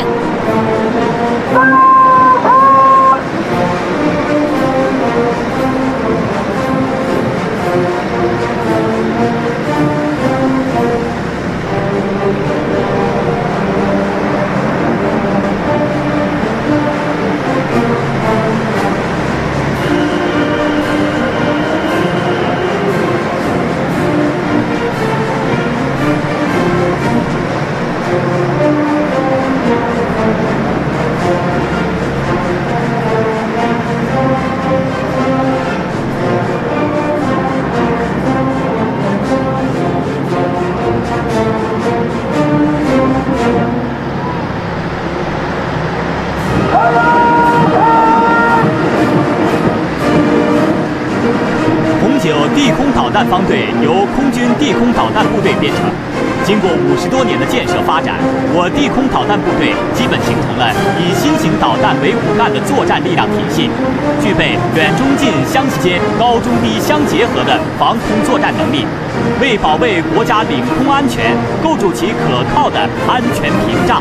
[SPEAKER 2] 地空导弹方队由空军地空导弹部队编成。经过五十多年的建设发展，我地空导弹部队基本形成了以新型导弹为骨干的作战力量体系，具备远中近相衔接、高中低相结合的防空作战能力，为保卫国家领空安全构筑起可靠的安全屏障。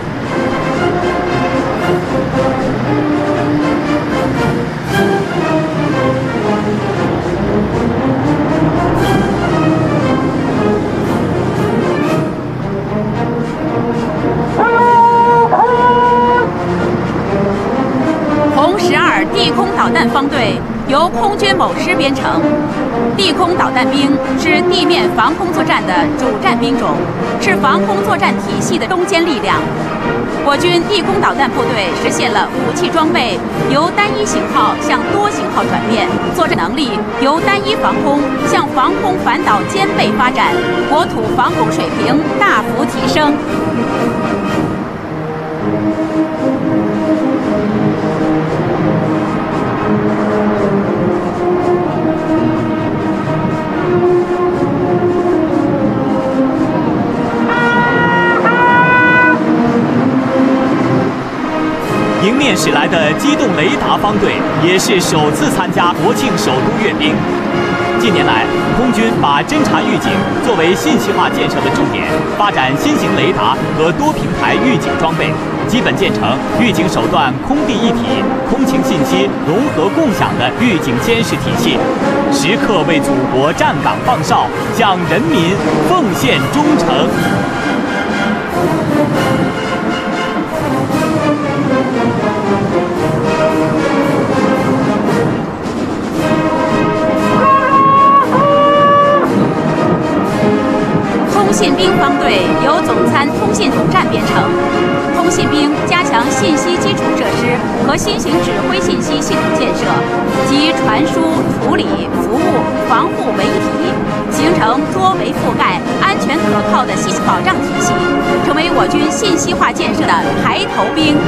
[SPEAKER 1] 红十二地空导弹方队由空军某师编成。地空导弹兵是地面防空作战的主战兵种，是防空作战体系的中坚力量。我军地空导弹部队实现了武器装备由单一型号向多型号转变，作战能力由单一防空向防空反导兼备发展，国土防空水平大幅提升。
[SPEAKER 2] 迎面驶来的机动雷达方队也是首次参加国庆首都阅兵。近年来，空军把侦察预警作为信息化建设的重点，发展新型雷达和多平台预警装备，基本建成预警手段空地一体、空情信息融合共享的预警监视体系，时刻为祖国站岗放哨，向人民奉献忠诚。
[SPEAKER 1] 通信兵方队由总参通信总站编成。通信兵加强信息基础设施和新型指挥信息系统建设，集传输、处理、服务、防护为一体，形成多维覆盖、安全可靠的信息保障体系，成为我军信息化建设的排头兵。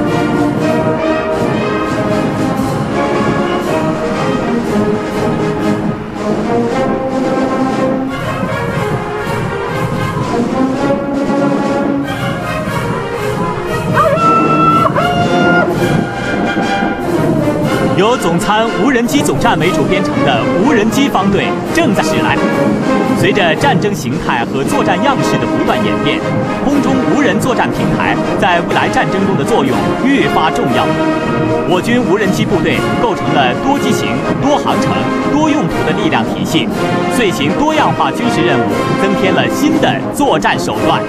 [SPEAKER 2] 由总参无人机总站为主编成的无人机方队正在驶来。随着战争形态和作战样式的不断演变，空中无人作战平台在未来战争中的作用愈发重要。我军无人机部队构成了多机型、多航程、多用途的力量体系，遂行多样化军事任务增添了新的作战手段。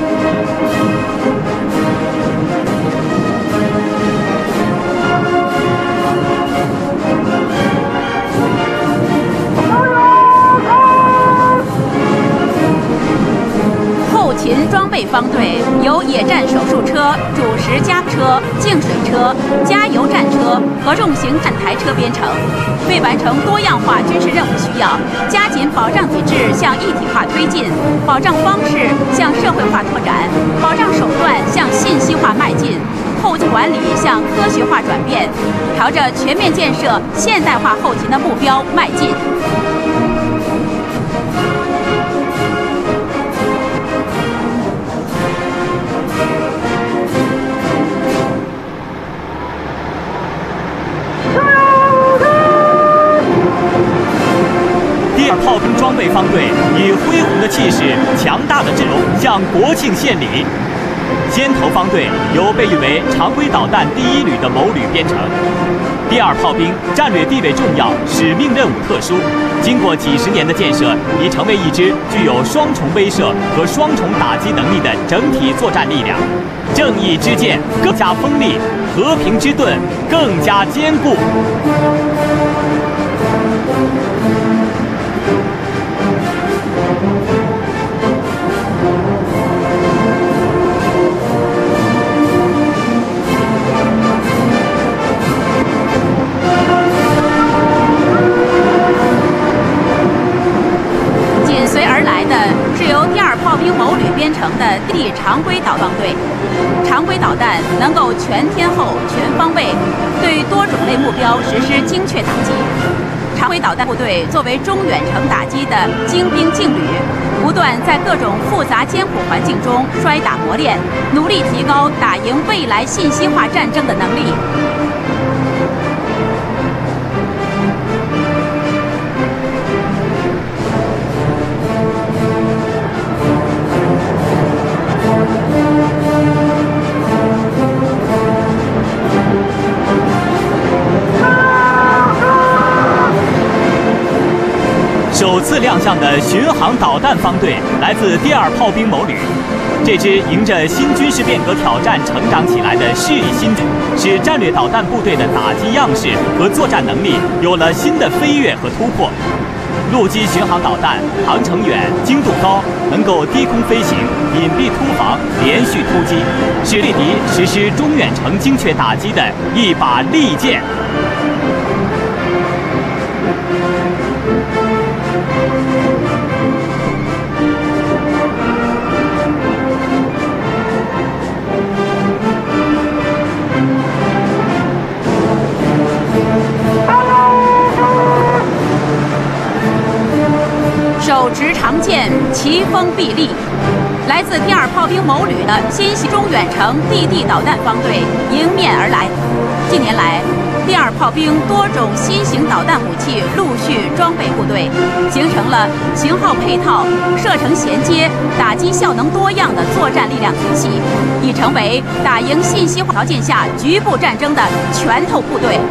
[SPEAKER 1] 后勤装备方队由野战手术车、主食加车、净水车、加油站车和重型站台车编成。为完成多样化军事任务需要，加紧保障体制向一体化推进，保障方式向社会化拓展，保障手段向信息化迈进，后勤管理向科学化转变，朝着全面建设现代化后勤的目标迈进。
[SPEAKER 2] 炮兵装备方队以恢宏的气势、强大的阵容向国庆献礼。先头方队由被誉为常规导弹第一旅的某旅编成。第二炮兵战略地位重要，使命任务特殊，经过几十年的建设，已成为一支具有双重威慑和双重打击能力的整体作战力量。正义之剑更加锋利，和平之盾更加坚固。
[SPEAKER 1] 紧随而来的是由第二炮兵某旅编成的地常规导弹队。常规导弹能够全天候、全方位对多种类目标实施精确打击。 常规导弹部队作为中远程打击的精兵劲旅，不断在各种复杂艰苦环境中摔打磨练，努力提高打赢未来信息化战争的能力。
[SPEAKER 2] 首次亮相的巡航导弹方队来自第二炮兵某旅。这支迎着新军事变革挑战成长起来的势力新军，使战略导弹部队的打击样式和作战能力有了新的飞跃和突破。陆基巡航导弹航程远、精度高，能够低空飞行、隐蔽突防、连续突击，是力敌实施中远程精确打击的一把利剑。
[SPEAKER 1] 手持长剑，奇锋臂利。来自第二炮兵某旅的新型中远程地地导弹方队迎面而来。近年来，第二炮兵多种新型导弹武器陆续装备部队，形成了型号配套、射程衔接、打击效能多样的作战力量体系，已成为打赢信息化条件下局部战争的拳头部队。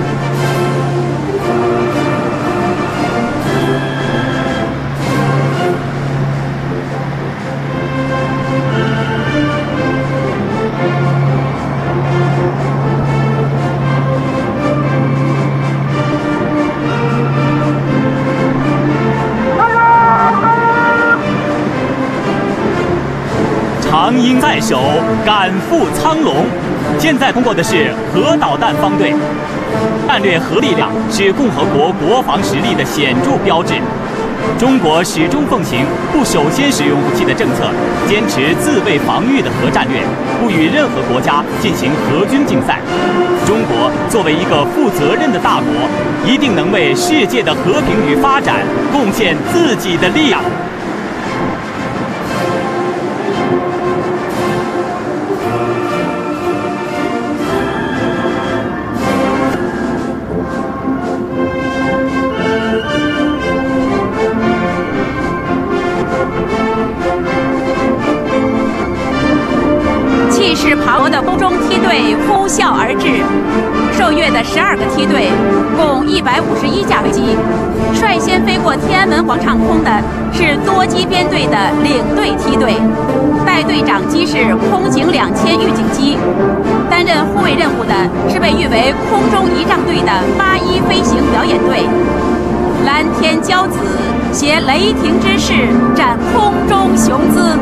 [SPEAKER 2] 长鹰在手，赶赴苍龙。现在通过的是核导弹方队。战略核力量是共和国国防实力的显著标志。中国始终奉行不首先使用武器的政策，坚持自卫防御的核战略，不与任何国家进行核军竞赛。中国作为一个负责任的大国，一定能为世界的和平与发展贡献自己的力量。
[SPEAKER 1] 气势磅礴的空中梯队呼啸而至，受阅的十二个梯队，共一百五十一架飞机。率先飞过天安门广场空的是多机编队的领队梯队，带队长机是空警两千预警机。担任护卫任务的是被誉为空中仪仗队的八一飞行表演队。蓝天骄子携雷霆之势展空中雄姿。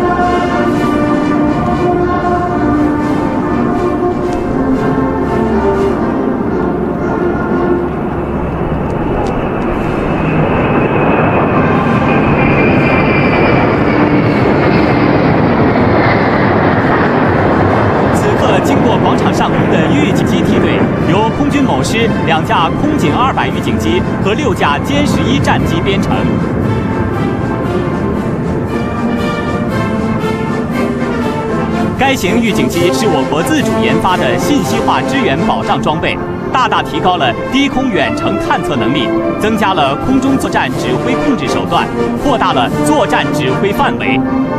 [SPEAKER 2] 上空的预警机梯队由空军某师两架空警二百预警机和六架歼十一战机编成。该型预警机是我国自主研发的信息化支援保障装备，大大提高了低空远程探测能力，增加了空中作战指挥控制手段，扩大了作战指挥范围。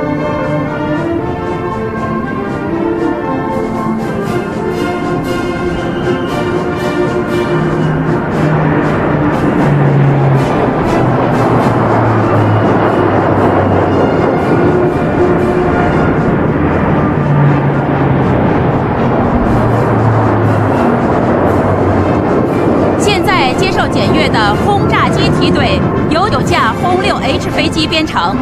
[SPEAKER 2] 检阅的轰炸机梯队由九架轰六 H 飞机编成。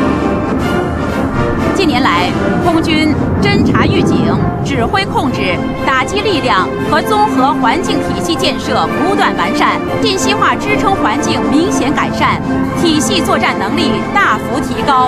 [SPEAKER 2] 近年来，空军侦察预警、指挥控制、打击力量和综合环境体系建设不断完善，信息化支撑环境明显改善，体系作战能力大幅提高。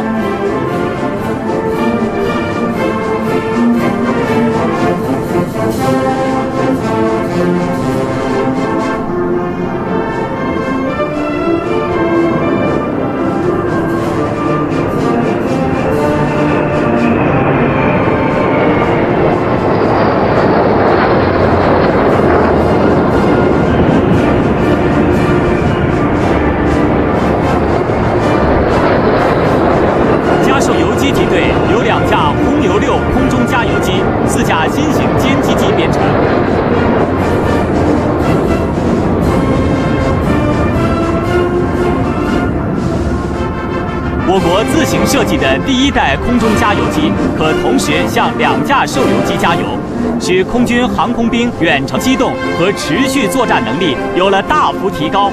[SPEAKER 2] 我国自行设计的第一代空中加油机，可同时向两架受油机加油，使空军航空兵远程机动和持续作战能力有了大幅提高。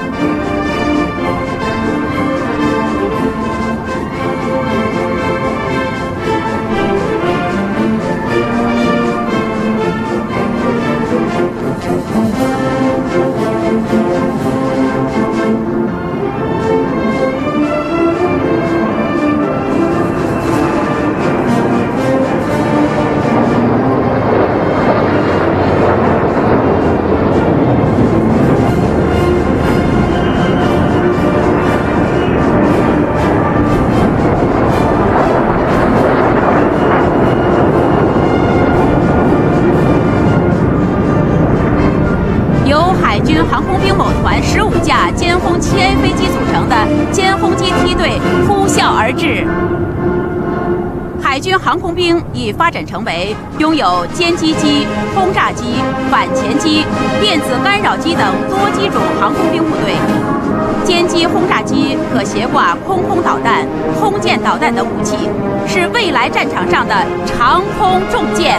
[SPEAKER 1] 航空兵某团十五架歼轰七 A 飞机组成的歼轰机梯队呼啸而至。海军航空兵已发展成为拥有歼击机、轰炸机、反潜机、电子干扰机等多机种航空兵部队。歼击轰炸机可携挂空空导弹、空舰导弹等武器，是未来战场上的长空重舰。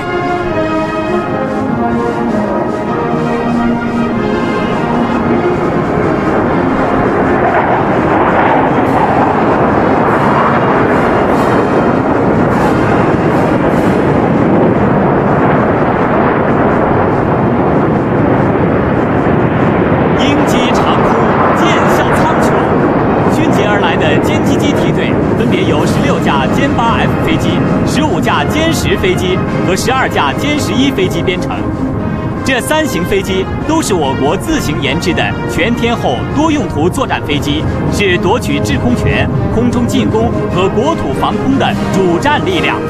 [SPEAKER 1] 歼十飞机和十二架歼十一飞机编成，这三型飞机都是我国自行研制的全天候多用途作战飞机，是夺取制空权、空中进攻和国土防空的主战力量。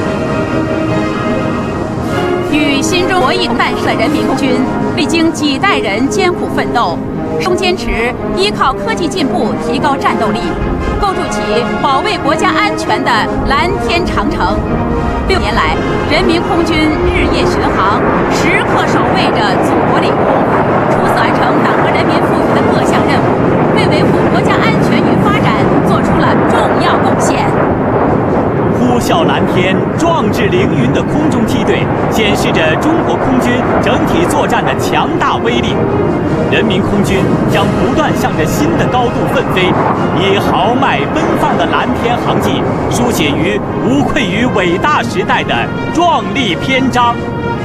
[SPEAKER 1] 与新中国一同诞生的人民空军，历经几代人艰苦奋斗，始终坚持依靠科技进步提高战斗力，构筑起保卫国家安全的蓝天长城。六年来，人民空军日夜巡航，时刻守卫着祖国领空，出色完成党和人民赋予的各项任务，为维护国家安全与发展做出了重要贡献。呼啸蓝天、壮志凌云的空中梯队，显示着中国空军整体作战的强大威力。人民空军将不断向着新的高度奋飞，以豪迈奔放的蓝天航迹，书写于无愧于伟大时代的壮丽篇章。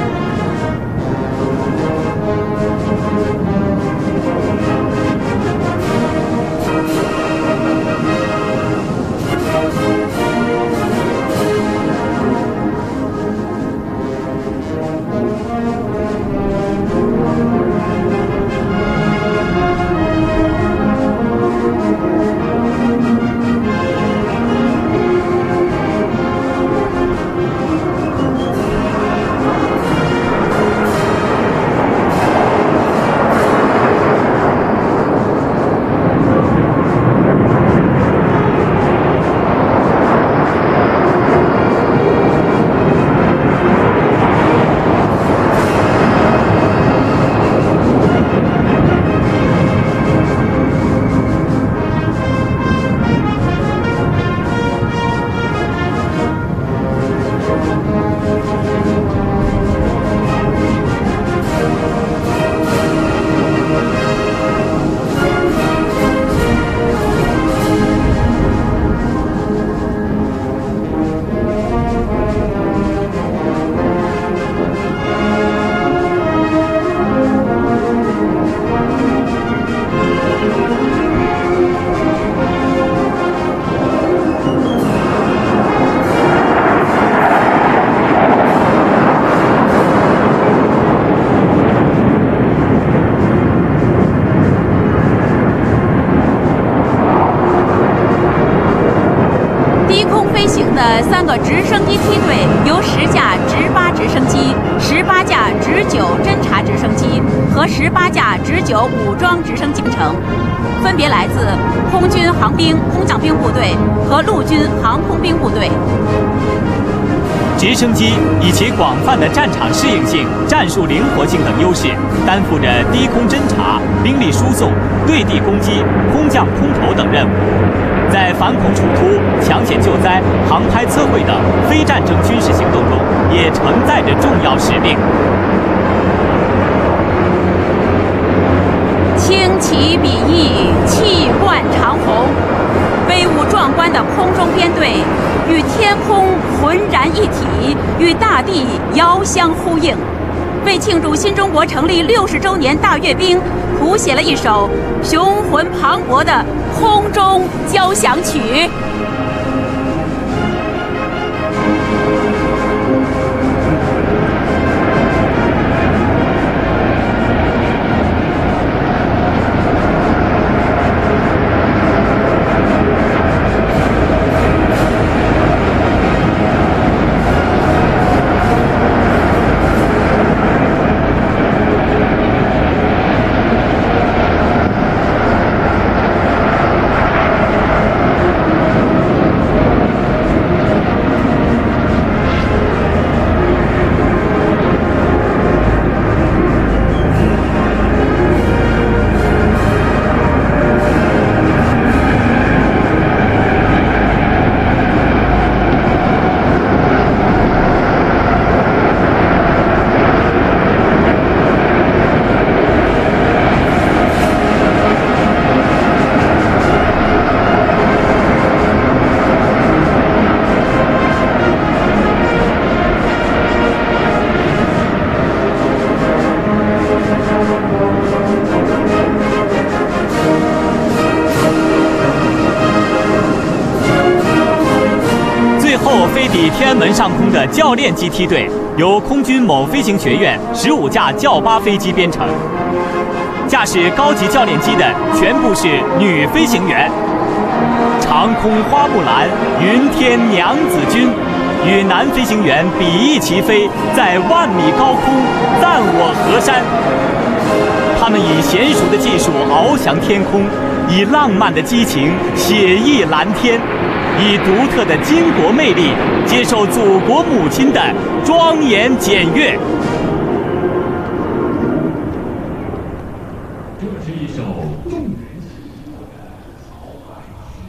[SPEAKER 1] 三个直升机梯队由十架直八直升机、十八架直九侦察直升机和十八架直九武装直升机组成，分别来自空军航兵空降兵部队和陆军航空兵部队。直升机以其广泛的战场适应性、战术灵活性等优势，担负着低空侦察、兵力输送、对地攻击、空降空投等任务。
[SPEAKER 2] 在反恐处突、抢险救灾、航拍测绘等非战争军事行动中，也承载着重要使命。
[SPEAKER 1] 轻骑比翼，气贯长虹，威武壮观的空中编队与天空浑然一体，与大地遥相呼应，为庆祝新中国成立六十周年大阅兵谱写了一首雄浑磅礴的空中交响曲。
[SPEAKER 2] 飞抵天安门上空的教练机梯队，由空军某飞行学院十五架教八飞机编成。驾驶高级教练机的全部是女飞行员。长空花木兰，云天娘子军，与男飞行员比翼齐飞，在万米高空赞我河山。他们以娴熟的技术翱翔天空，以浪漫的激情写意蓝天。以独特的巾帼魅力，接受祖国母亲的庄严检阅。
[SPEAKER 7] 这是一首动人心魄的豪迈诗。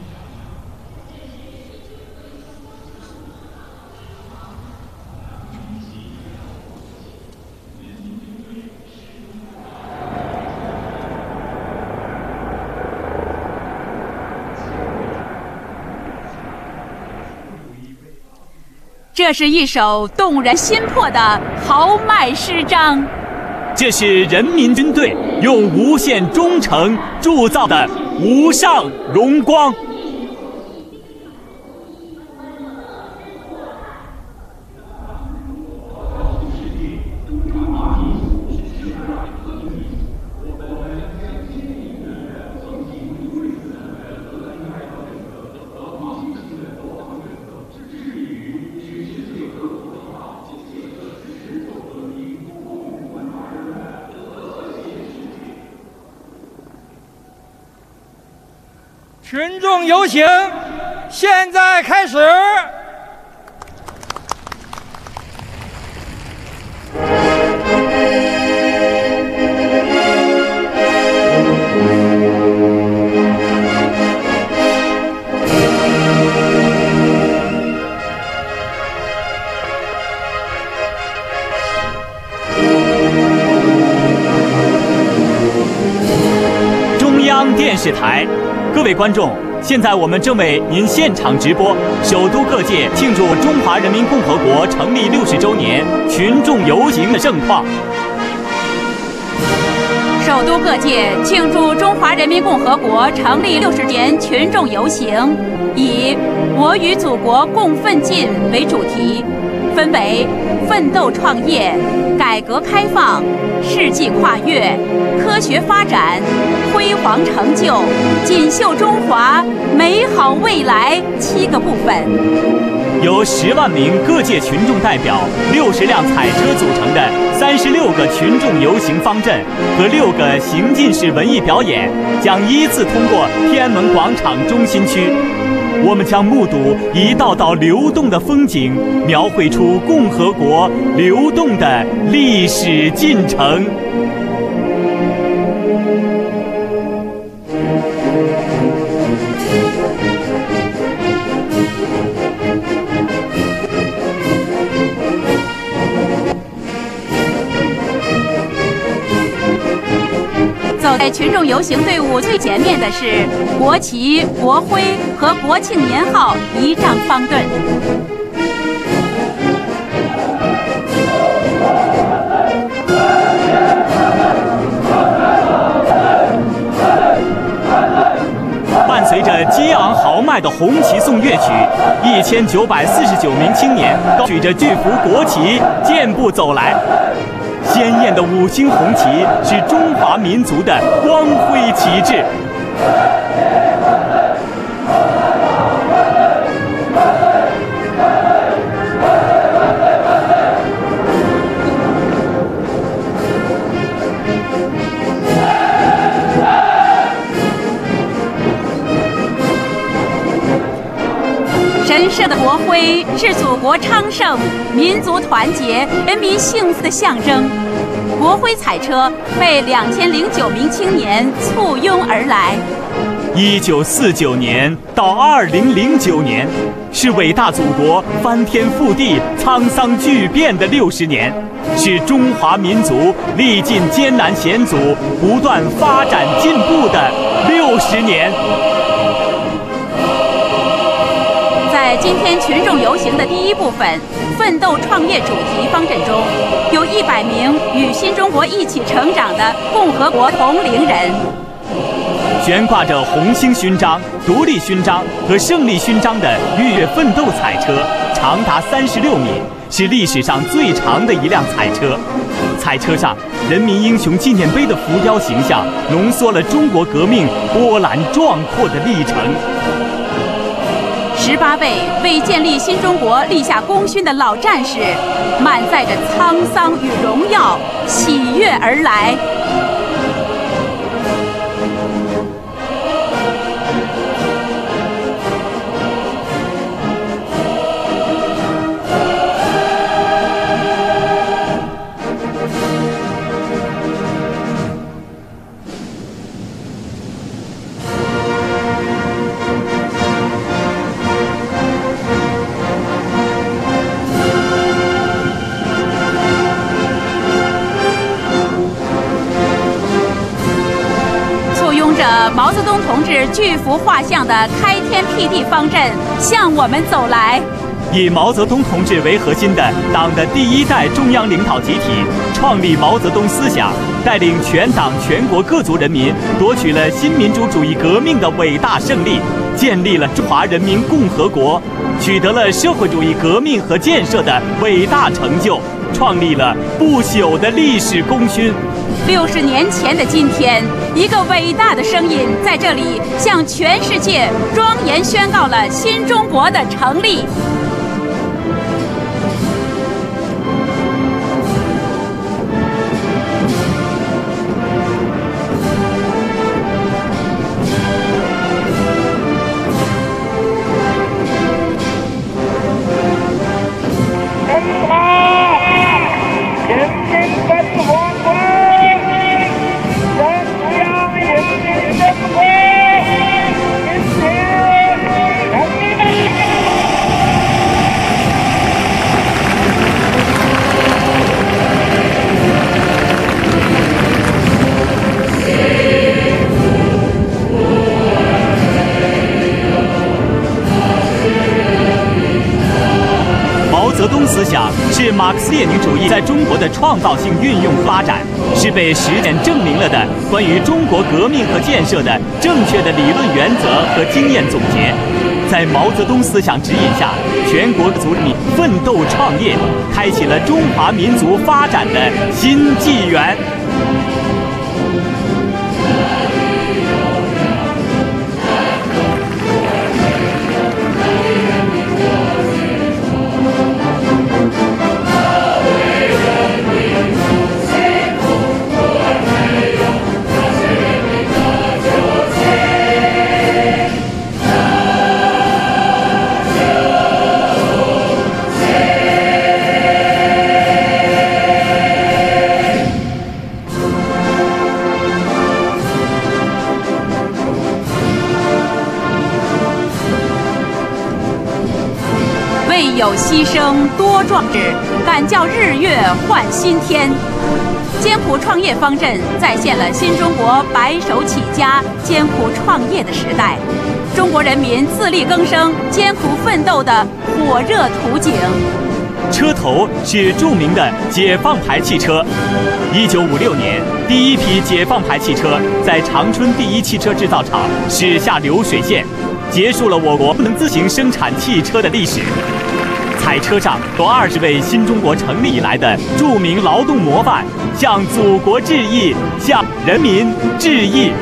[SPEAKER 1] 这是一首动人心魄的豪迈诗章。
[SPEAKER 2] 这是人民军队用无限忠诚铸造的无上荣光。
[SPEAKER 3] 群众游行现在开始。
[SPEAKER 2] 中央电视台。各位观众，现在我们正为您现场直播首都各界庆祝中华人民共和国成立六十周年群众游行的盛况。
[SPEAKER 1] 首都各界庆祝中华人民共和国成立六十年群众游行，以“我与祖国共奋进”为主题，分为奋斗创业、改革开放、世纪跨越、科学发展、辉煌成就、锦绣中华、美好未来七个部分。
[SPEAKER 2] 由十万名各界群众代表、六十辆彩车组成的三十六个群众游行方阵和六个行进式文艺表演，将依次通过天安门广场中心区。我们将目睹一道道流动的风景，描绘出共和国流动的历史进程。
[SPEAKER 1] 群众游行队伍最前面的是国旗、国徽和国庆年号仪仗方盾。
[SPEAKER 2] 伴随着激昂豪迈的红旗颂乐曲，一千九百四十九名青年高举着巨幅国旗健步走来。鲜艳的五星红旗是中华民族的光辉旗帜。
[SPEAKER 1] 神圣的国徽是祖国昌盛、民族团结、人民幸福的象征。国徽彩车被两千零九名青年簇拥而来。
[SPEAKER 2] 一九四九年到二零零九年，是伟大祖国翻天覆地、沧桑巨变的六十年，是中华民族历尽艰难险阻、不断发展进步的六十年。
[SPEAKER 1] 在今天群众游行的第一部分“奋斗创业”主题方阵中，有一百名与新中国一起成长的共和国同龄人。
[SPEAKER 2] 悬挂着红星勋章、独立勋章和胜利勋章的越野奋斗彩车长达三十六米，是历史上最长的一辆彩车。彩车上人民英雄纪念碑的浮雕形象，浓缩了中国革命波澜壮阔的历程。
[SPEAKER 1] 十八位为建立新中国立下功勋的老战士，满载着沧桑与荣耀，喜悦而来。毛泽东同志巨幅画像的开天辟地方阵向我们走来。
[SPEAKER 2] 以毛泽东同志为核心的党的第一代中央领导集体，创立毛泽东思想，带领全党全国各族人民夺取了新民主主义革命的伟大胜利，建立了中华人民共和国，取得了社会主义革命和建设的伟大成就，创立了不朽的历史功勋。
[SPEAKER 1] 六十年前的今天，一个伟大的声音在这里向全世界庄严宣告了新中国的成立。
[SPEAKER 2] 毛泽东思想是马克思列宁主义在中国的创造性运用发展，是被实践证明了的关于中国革命和建设的正确的理论原则和经验总结。在毛泽东思想指引下，全国族人民奋斗创业，开启了中华民族发展的新纪元。
[SPEAKER 1] 有牺牲多壮志，敢叫日月换新天。 艰苦创业方阵再现了新中国白手起家、艰苦创业的时代，中国人民自力更生、艰苦奋斗的火热图景。
[SPEAKER 2] 车头是著名的解放牌汽车。一九五六年，第一批解放牌汽车在长春第一汽车制造厂驶下流水线，结束了我国不能自行生产汽车的历史。彩车上有二十位新中国成立以来的著名劳动模范，向祖国致意，向人民致意。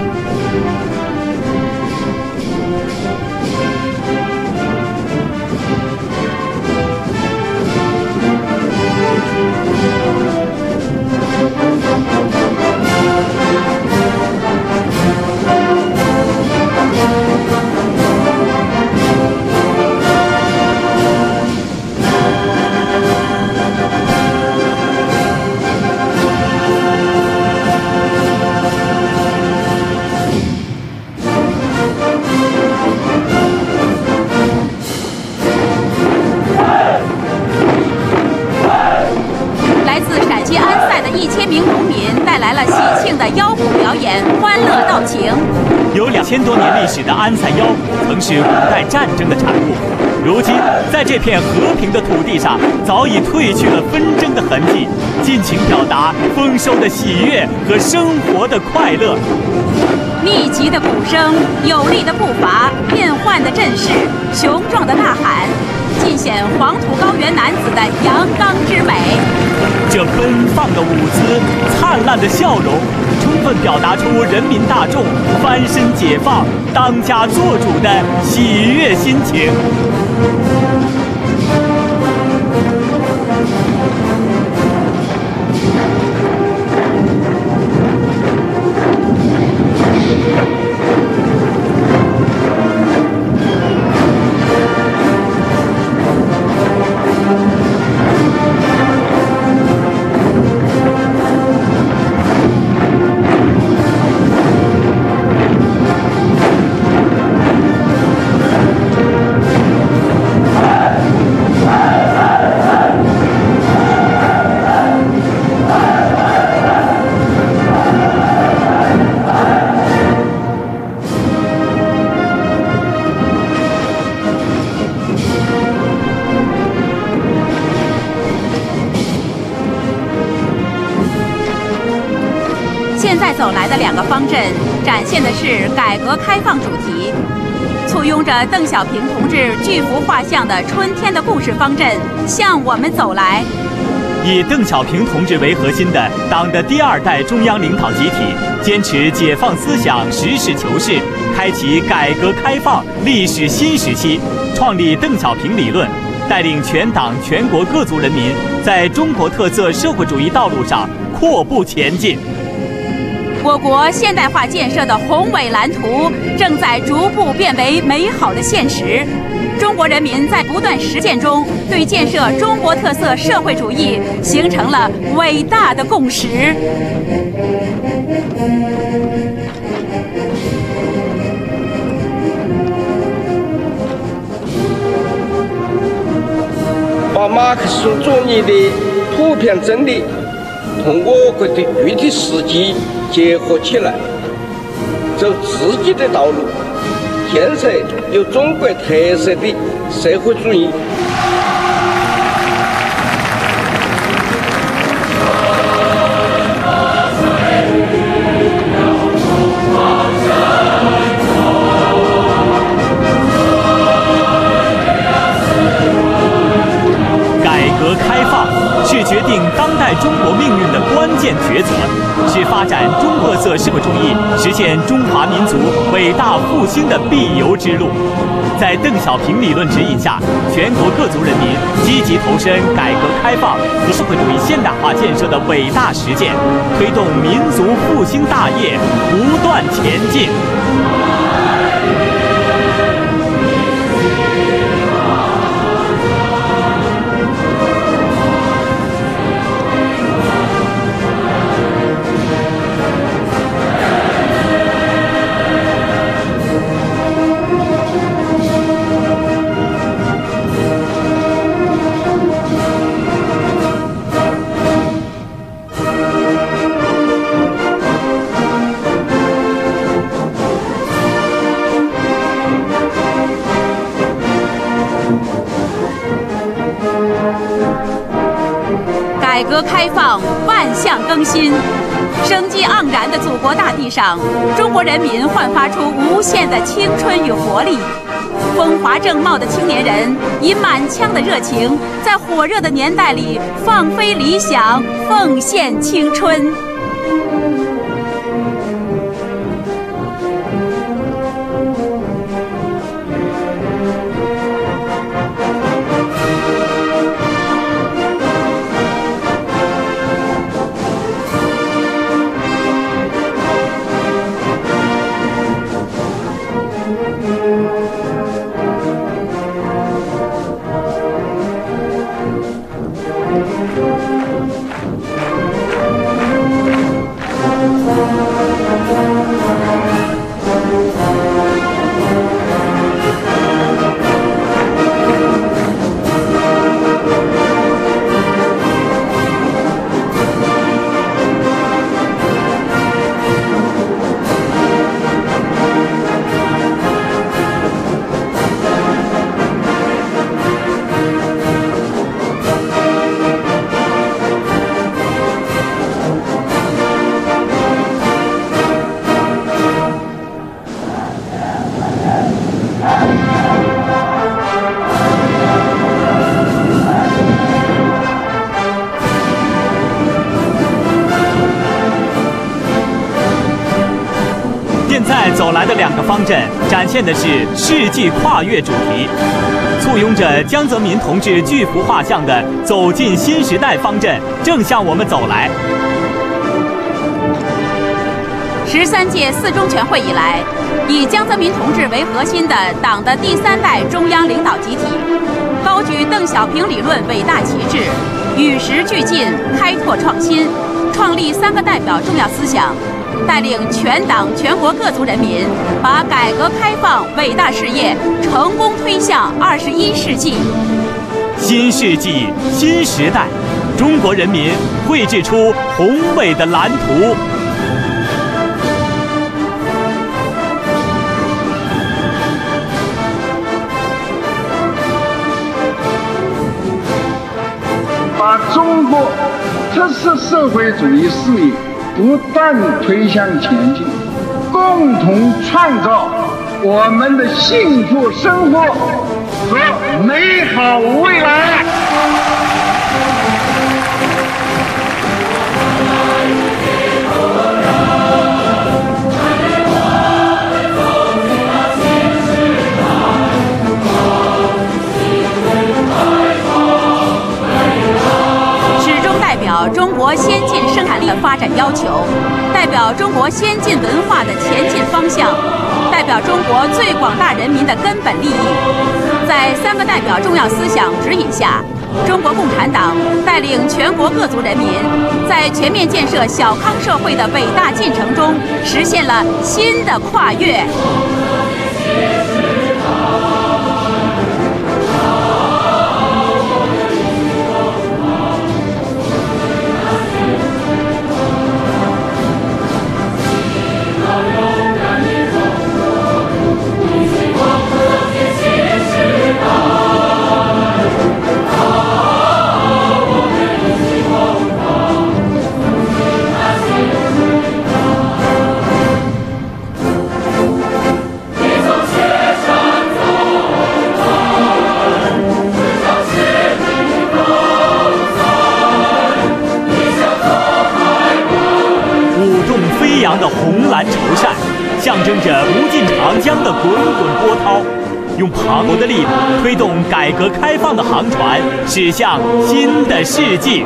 [SPEAKER 2] 有两千多年历史的安塞腰鼓，曾是古代战争的产物。如今，在这片和平的土地上，早已褪去了纷争的痕迹，尽情表达丰收的喜悦和生活的快乐。
[SPEAKER 1] 密集的鼓声，有力的步伐，变幻的阵势，雄壮的呐喊，尽显黄土高原男子的阳刚之美。
[SPEAKER 2] 这奔放的舞姿，灿烂的笑容，充分表达出人民大众翻身解放、当家作主的喜悦心情。
[SPEAKER 1] 现在走来的两个方阵，展现的是改革开放主题。簇拥着邓小平同志巨幅画像的春天的故事方阵向我们走来。
[SPEAKER 2] 以邓小平同志为核心的党的第二代中央领导集体，坚持解放思想、实事求是，开启改革开放历史新时期，创立邓小平理论，带领全党全国各族人民在中国特色社会主义道路上阔步前进。
[SPEAKER 1] 我国现代化建设的宏伟蓝图正在逐步变为美好的现实。中国人民在不断实践中，对建设中国特色社会主义形成了伟大的共识。
[SPEAKER 8] 把马克思主义的普遍真理同我国的具体实际结合起来，走自己的道路，建设有中国特色的社会主义。
[SPEAKER 2] 改革开放是决定当代中国命运的关键抉择，是发展中国特色社会主义、实现中华民族伟大复兴的必由之路。在邓小平理论指引下，全国各族人民积极投身改革开放和社会主义现代化建设的伟大实践，推动民族复兴大业不断前进。
[SPEAKER 1] 改革开放万象更新，生机盎然的祖国大地上，中国人民焕发出无限的青春与活力。风华正茂的青年人以满腔的热情，在火热的年代里放飞理想，奉献青春。
[SPEAKER 2] 现在走来的两个方阵展现的是世纪跨越主题，簇拥着江泽民同志巨幅画像的走进新时代方阵正向我们走来。
[SPEAKER 1] 十三届四中全会以来，以江泽民同志为核心的党的第三代中央领导集体，高举邓小平理论伟大旗帜，与时俱进，开拓创新，创立三个代表重要思想，带领全党全国各族人民把改革开放伟大事业成功推向二十一世纪。
[SPEAKER 2] 新世纪新时代，中国人民绘制出宏伟的蓝图。
[SPEAKER 9] 把中国特色社会主义事业不断推向前进，共同创造我们的幸福生活和美好未来。
[SPEAKER 1] 代表中国先进生产力的发展要求，代表中国先进文化的前进方向，代表中国最广大人民的根本利益。在三个代表重要思想指引下，中国共产党带领全国各族人民，在全面建设小康社会的伟大进程中，实现了新的跨越。
[SPEAKER 2] 的红蓝绸扇，象征着无尽长江的滚滚波涛，用磅礴的力推动改革开放的航船驶向新的世纪。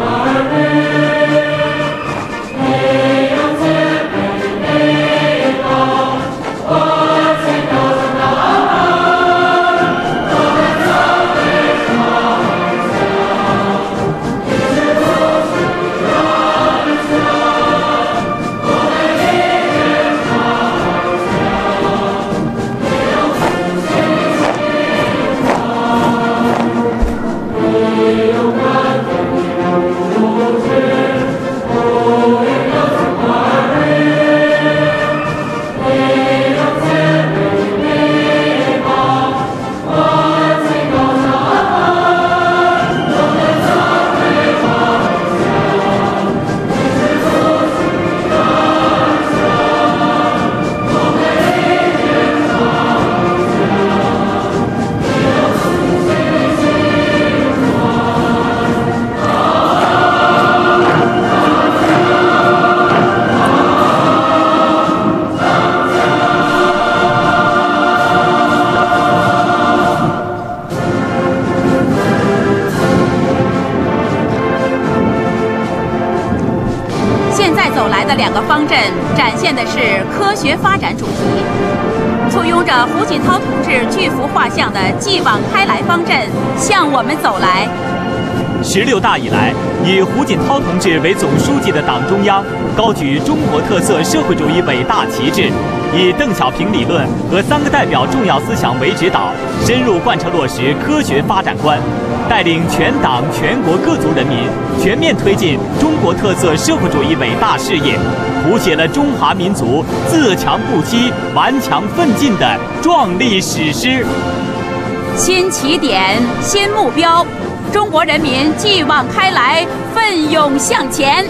[SPEAKER 1] 现的是科学发展主题，簇拥着胡锦涛同志巨幅画像的继往开来方阵向我们走来。
[SPEAKER 2] 十六大以来，以胡锦涛同志为总书记的党中央高举中国特色社会主义伟大旗帜，以邓小平理论和三个代表重要思想为指导，深入贯彻落实科学发展观，带领全党全国各族人民全面推进中国特色社会主义伟大事业，谱写了中华民族自强不息、顽强奋进的壮丽史诗。
[SPEAKER 1] 新起点，新目标，中国人民继往开来，奋勇向前。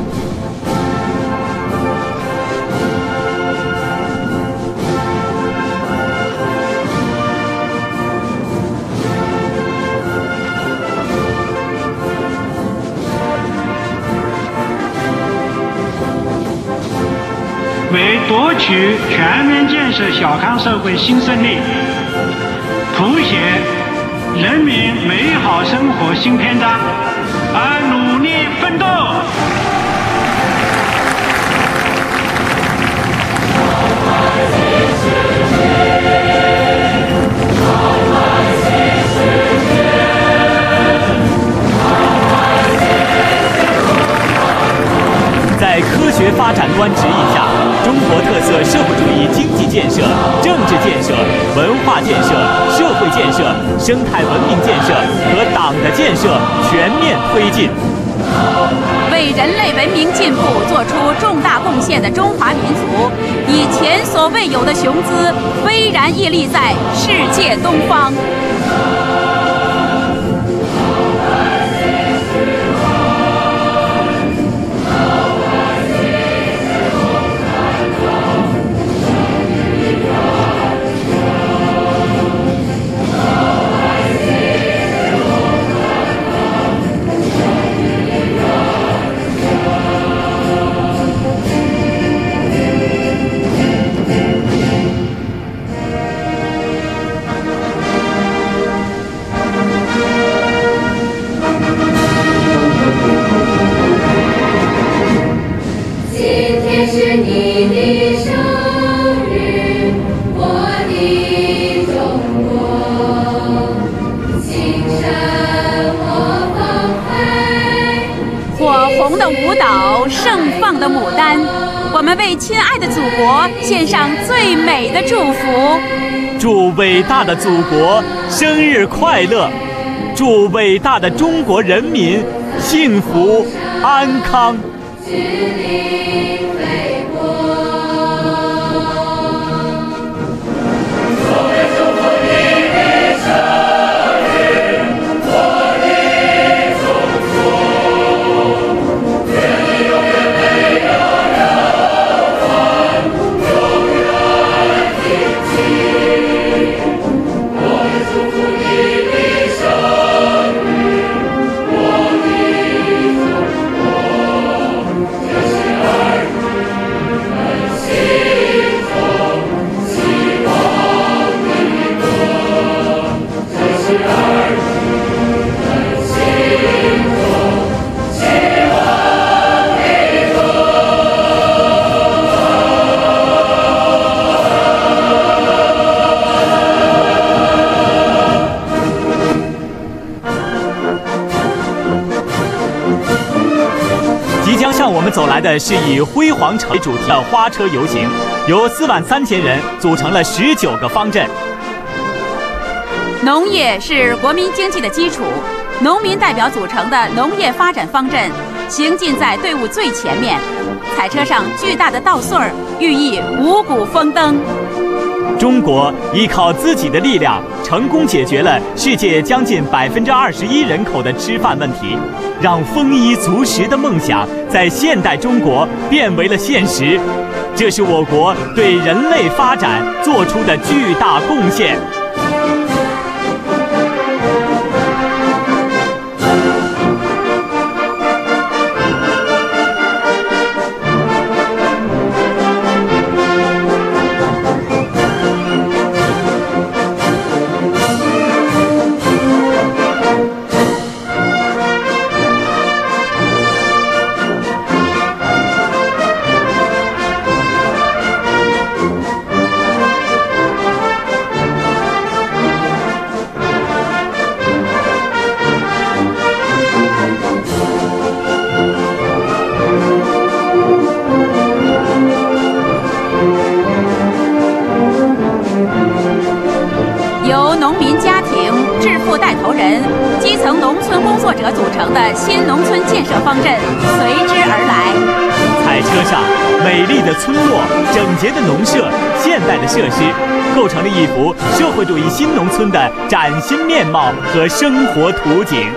[SPEAKER 6] 为夺取全面建设小康社会新胜利，谱写人民美好生活新篇章而努力奋斗。
[SPEAKER 2] 在科学发展观指引下，中国特色社会主义经济建设、政治建设、文化建设、社会建设、生态文明建设和党的建设全面推进。
[SPEAKER 1] 为人类文明进步做出重大贡献的中华民族，以前所未有的雄姿，巍然屹立在世界东方。我们为亲爱的祖国献上最美的祝福，
[SPEAKER 2] 祝伟大的祖国生日快乐，祝伟大的中国人民幸福安康。我们走来的是以辉煌为主题的花车游行，由四万三千人组成了十九个方阵。
[SPEAKER 1] 农业是国民经济的基础，农民代表组成的农业发展方阵行进在队伍最前面，彩车上巨大的稻穗儿寓意五谷丰登。
[SPEAKER 2] 中国依靠自己的力量，成功解决了世界将近百分之二十一人口的吃饭问题，让丰衣足食的梦想在现代中国变为了现实。这是我国对人类发展做出的巨大贡献。
[SPEAKER 1] 由农民家庭、致富带头人、基层农村工作者组成的新农村建设方阵随之而来。
[SPEAKER 2] 彩车上，美丽的村落、整洁的农舍、现代的设施，构成了一幅社会主义新农村的崭新面貌和生活图景。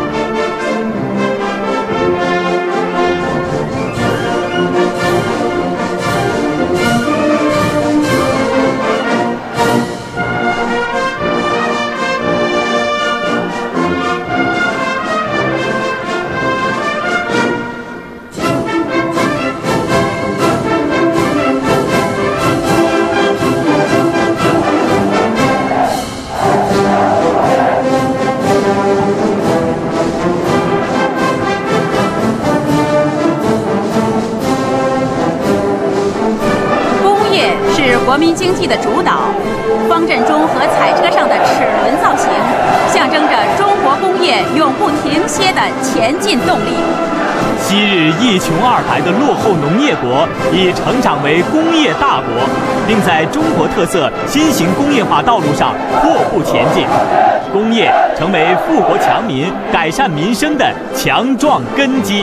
[SPEAKER 1] 国民经济的主导，方阵中和彩车上的齿轮造型，象征着中国工业永不停歇的前进动力。
[SPEAKER 2] 昔日一穷二白的落后农业国，已成长为工业大国，并在中国特色新型工业化道路上阔步前进。工业成为富国强民、改善民生的强壮根基。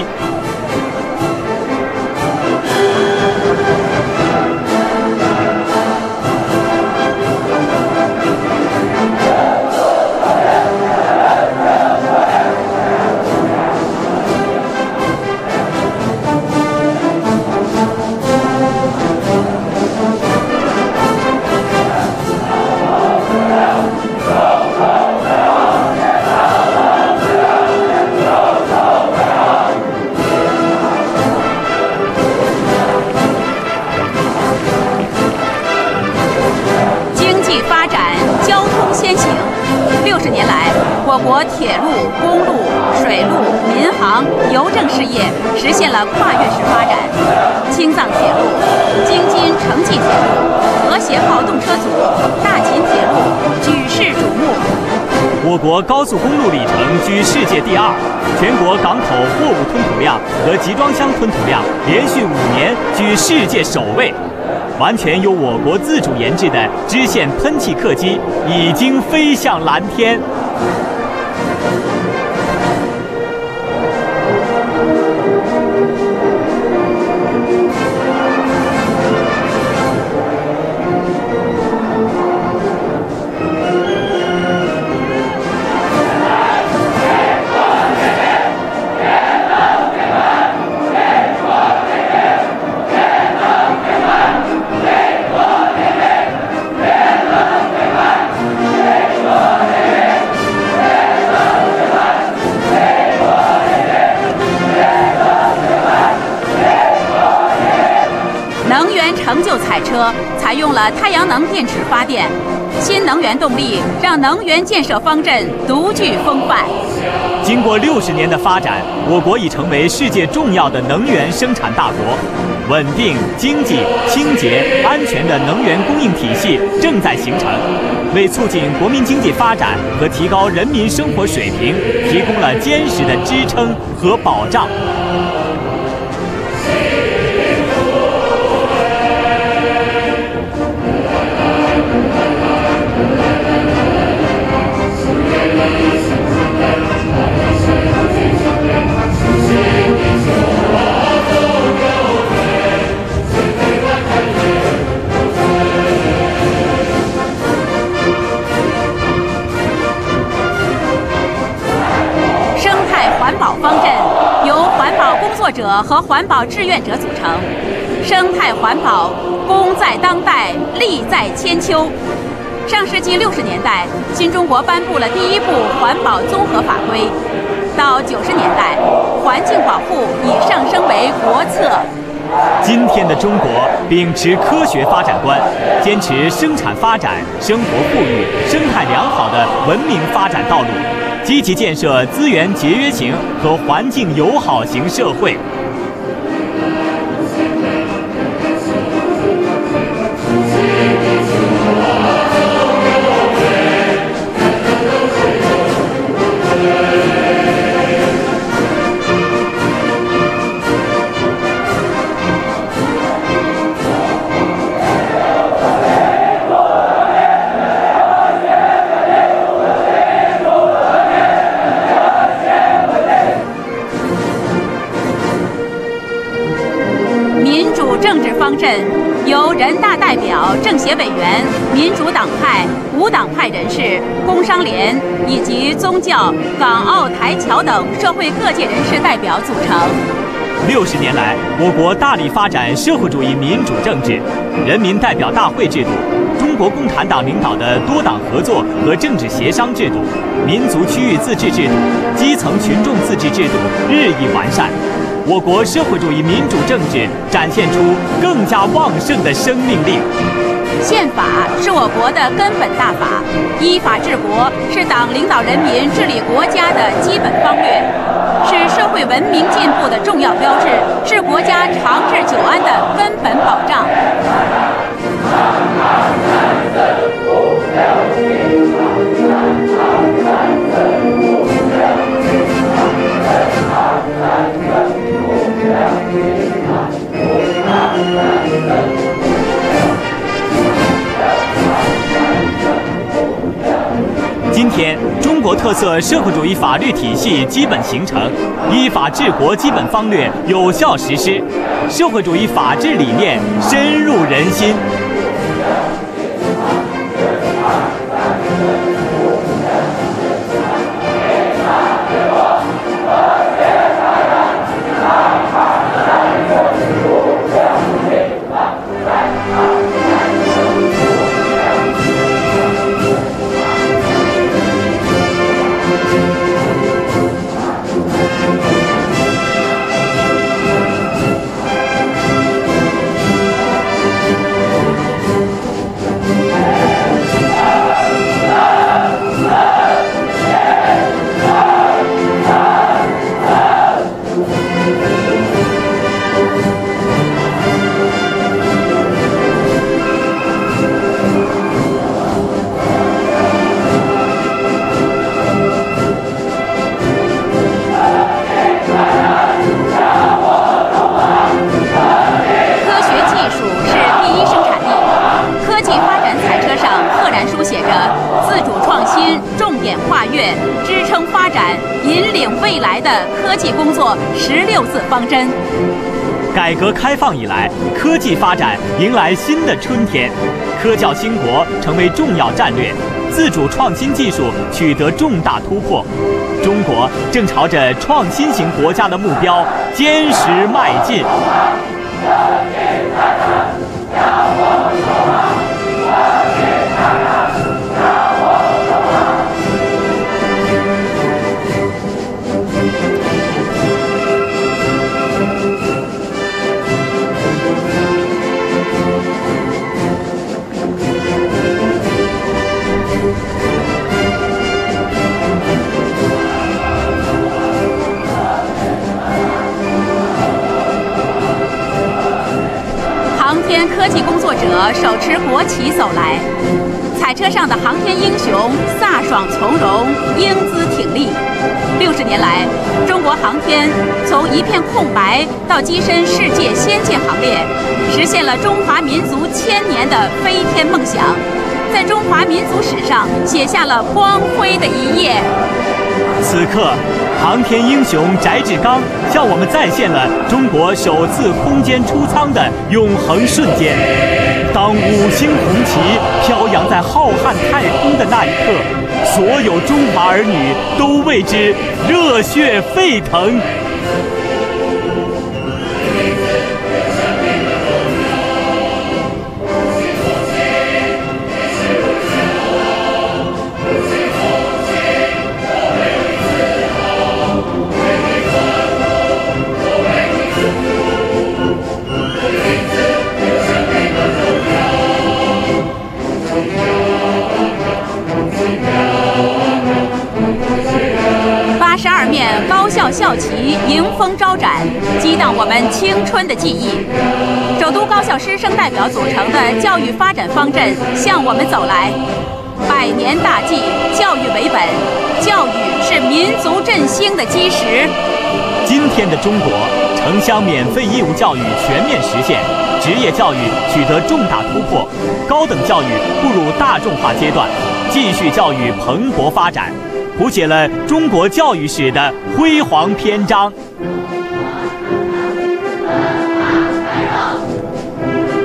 [SPEAKER 1] 我国铁路、公路、水路、民航、邮政事业实现了跨越式发展。青藏铁路、京津城际铁路、和谐号动车组、大秦铁路举世瞩目。
[SPEAKER 2] 我国高速公路里程居世界第二，全国港口货物吞吐量和集装箱吞吐量连续五年居世界首位。完全由我国自主研制的支线喷气客机已经飞向蓝天。
[SPEAKER 1] 成就彩车采用了太阳能电池发电，新能源动力让能源建设方阵独具风范。
[SPEAKER 2] 经过六十年的发展，我国已成为世界重要的能源生产大国。稳定、经济、清洁、安全的能源供应体系正在形成，为促进国民经济发展和提高人民生活水平提供了坚实的支撑和保障。者和环保志愿者组成，生态环保功在当代，利在千秋。上世纪六十年代，新中国颁布了第一部环保综合法规。到九十年代，环境保护已上升为国策。 今天的中国秉持科学发展观，坚持生产发展、生活富裕、生态良好的文明发展道路，积极建设资源节约型和环境友好型社会。
[SPEAKER 1] 方阵，由人大代表、政协委员、民主党派、无党派人士、工商联以及宗教、港澳台侨等社会各界人士代表组成。
[SPEAKER 2] 六十年来，我国大力发展社会主义民主政治，人民代表大会制度、中国共产党领导的多党合作和政治协商制度、民族区域自治制度、基层群众自治制度日益完善，我国社会主义民主政治展现出更加旺盛的生命力。
[SPEAKER 1] 宪法是我国的根本大法，依法治国是党领导人民治理国家的基本方略，是社会文明进步的重要标志，是国家长治久安的根本保障。
[SPEAKER 2] 今天，中国特色社会主义法律体系基本形成，依法治国基本方略有效实施，社会主义法治理念深入人心。
[SPEAKER 1] 十六字方针。
[SPEAKER 2] 改革开放以来，科技发展迎来新的春天，科教兴国成为重要战略，自主创新技术取得重大突破。中国正朝着创新型国家的目标坚实迈进。
[SPEAKER 1] 科技工作者手持国旗走来，彩车上的航天英雄飒爽从容，英姿挺立。六十年来，中国航天从一片空白到跻身世界先进行列，实现了中华民族千年的飞天梦想，在中华民族史上写下了光辉的一页。
[SPEAKER 2] 此刻，航天英雄翟志刚向我们再现了中国首次空间出舱的永恒瞬间。当五星红旗飘扬在浩瀚太空的那一刻，所有中华儿女都为之热血沸腾。
[SPEAKER 1] 高校校旗迎风招展，激荡我们青春的记忆。首都高校师生代表组成的教育发展方阵向我们走来。百年大计，教育为本，教育是民族振兴的基石。
[SPEAKER 2] 今天的中国，城乡免费义务教育全面实现，职业教育取得重大突破，高等教育步入大众化阶段，继续教育蓬勃发展，谱写了中国教育史的辉煌篇章。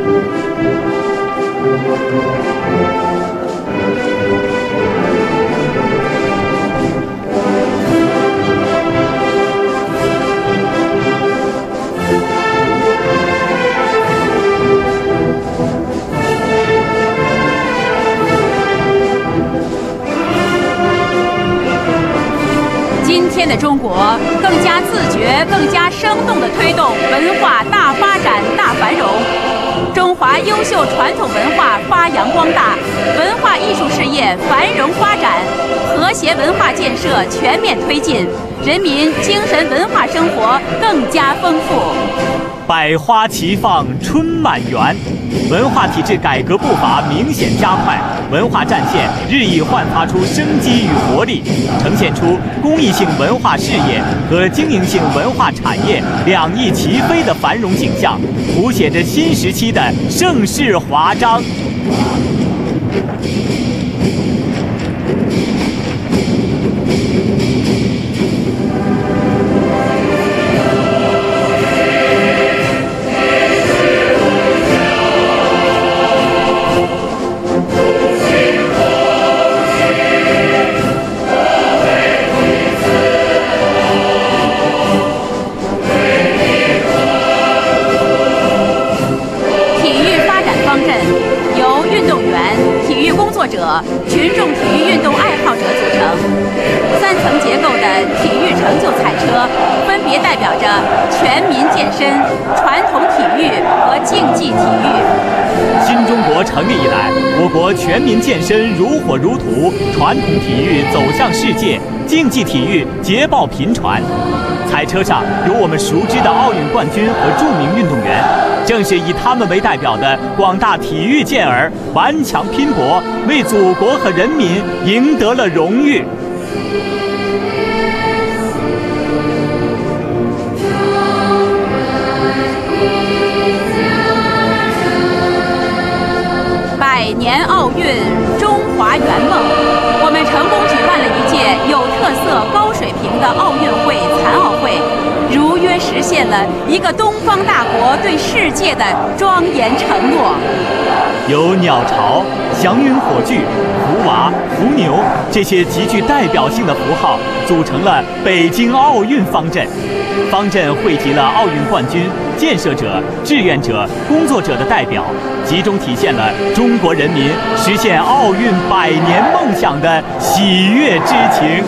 [SPEAKER 1] 天的中国更加自觉、更加生动地推动文化大发展、大繁荣，中华优秀传统文化发扬光大，文化艺术事业繁荣发展，和谐文化建设全面推进，人民精神文化生活更加丰富。
[SPEAKER 2] 百花齐放，春满园，文化体制改革步伐明显加快，文化战线日益焕发出生机与活力，呈现出公益性文化事业和经营性文化产业两翼齐飞的繁荣景象，谱写着新时期的盛世华章。
[SPEAKER 1] 群众体育运动爱好者组成，三层结构的体育成就彩车，分别代表着全民健身、传统体育和竞技体育。
[SPEAKER 2] 新中国成立以来，我国全民健身如火如荼，传统体育走向世界，竞技体育捷报频传。彩车上有我们熟知的奥运冠军和著名运动员，正是以他们为代表的广大体育健儿顽强拼搏，为祖国和人民赢得了荣誉。
[SPEAKER 1] 百年奥运，中华圆梦。我们成功举办了一届有特色、高水平的奥运会、残奥会，如约实现了一个东方大国对世界的庄严承诺。
[SPEAKER 2] 由鸟巢、祥云火炬、福娃、伏牛这些极具代表性的符号，组成了北京奥运方阵。方阵汇集了奥运冠军、建设者、志愿者、工作者的代表，集中体现了中国人民实现奥运百年梦想的喜悦之情。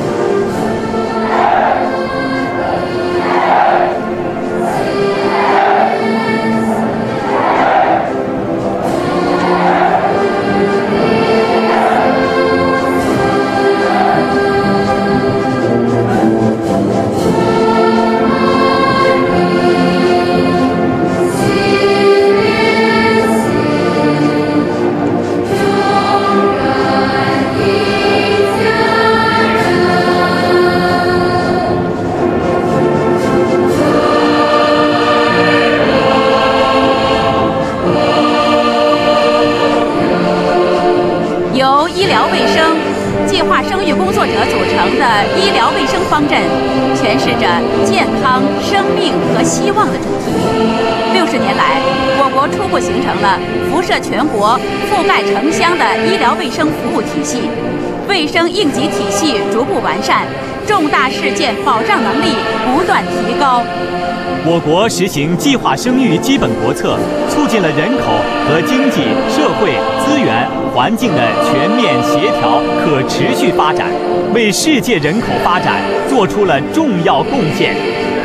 [SPEAKER 1] 医疗卫生方阵诠释着健康、生命和希望的主题。六十年来，我国初步形成了辐射全国、覆盖城乡的医疗卫生服务体系，卫生应急体系逐步完善，重大事件保障能力不断提高。
[SPEAKER 2] 我国实行计划生育基本国策，促进了人口和经济社会资源环境的全面协调可持续发展，为世界人口发展做出了重要贡献。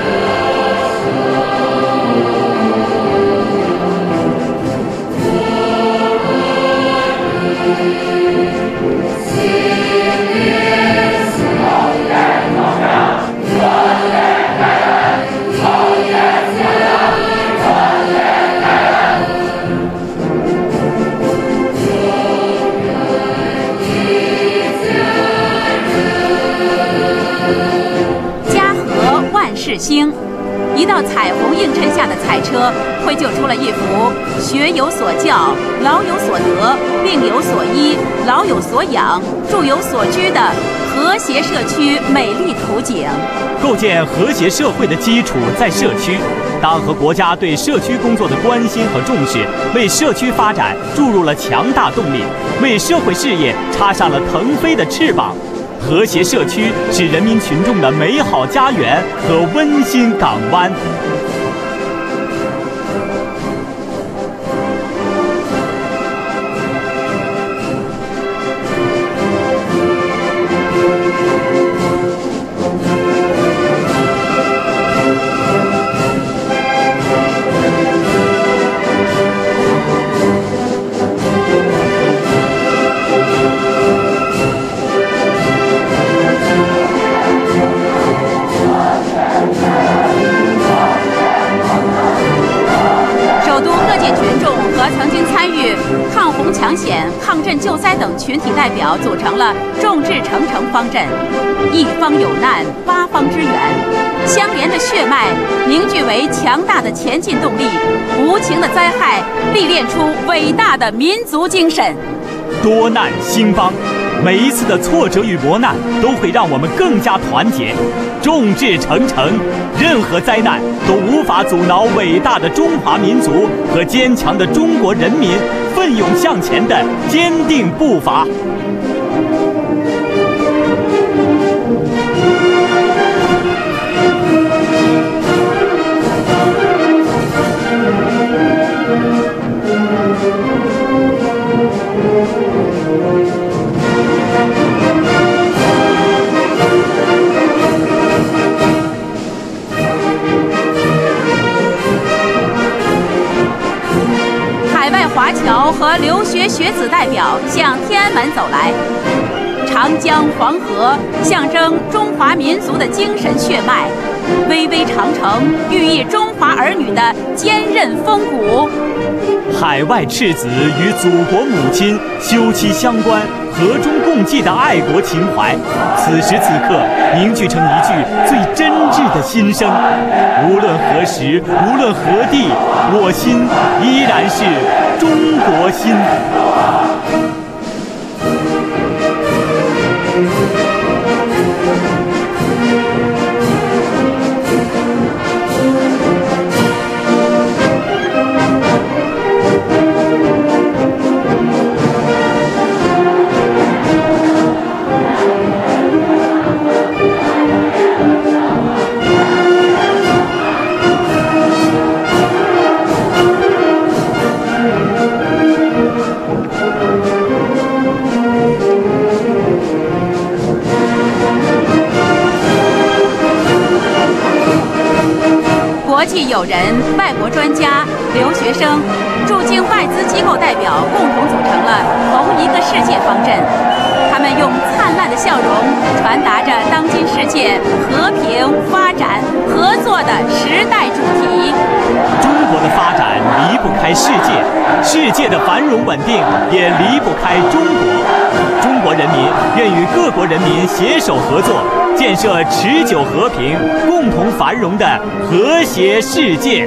[SPEAKER 1] 星，一道彩虹映衬下的彩车，绘就出了一幅学有所教、老有所得、病有所医、老有所养、住有所居的和谐社区美丽图景。
[SPEAKER 2] 构建和谐社会的基础在社区，党和国家对社区工作的关心和重视，为社区发展注入了强大动力，为社会事业插上了腾飞的翅膀。和谐社区是人民群众的美好家园和温馨港湾。
[SPEAKER 1] 代表组成了众志成城方阵，一方有难，八方支援，相连的血脉凝聚为强大的前进动力，无情的灾害历练出伟大的民族精神。
[SPEAKER 2] 多难兴邦，每一次的挫折与磨难都会让我们更加团结，众志成城，任何灾难都无法阻挠伟大的中华民族和坚强的中国人民奋勇向前的坚定步伐。
[SPEAKER 1] 华侨和留学学子代表向天安门走来，长江黄河象征中华民族的精神血脉，巍巍长城寓意中华儿女的坚韧风骨。
[SPEAKER 2] 海外赤子与祖国母亲休戚相关、和衷共济的爱国情怀，此时此刻凝聚成一句最真挚的心声。无论何时，无论何地，我心依然是中国心。
[SPEAKER 1] 国际友人、外国专家、留学生、驻京外资机构代表共同组成了同一个世界方阵。他们用灿烂的笑容传达着当今世界和平、发展、合作的时代主题。
[SPEAKER 2] 中国的发展离不开世界，世界的繁荣稳定也离不开中国。中国人民愿与各国人民携手合作，建设持久和平、共同繁荣的和谐世界。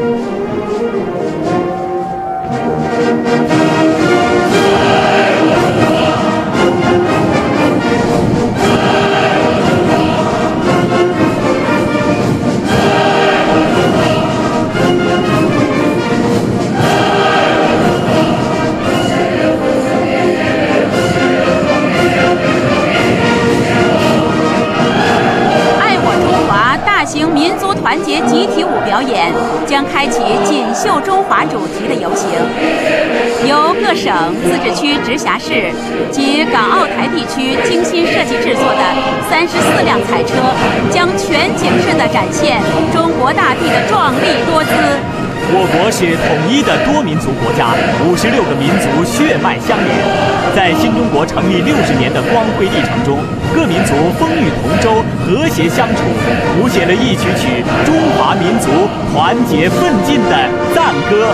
[SPEAKER 1] 民族团结集体舞表演将开启锦绣中华主题的游行，由各省、自治区、直辖市及港澳台地区精心设计制作的三十四辆彩车，将全景式地展现中国大地的壮丽多姿。
[SPEAKER 2] 我国是统一的多民族国家，五十六个民族血脉相连。在新中国成立六十年的光辉历程中，各民族风雨同舟，和谐相处，谱写了一曲曲中华民族团结奋进的赞歌。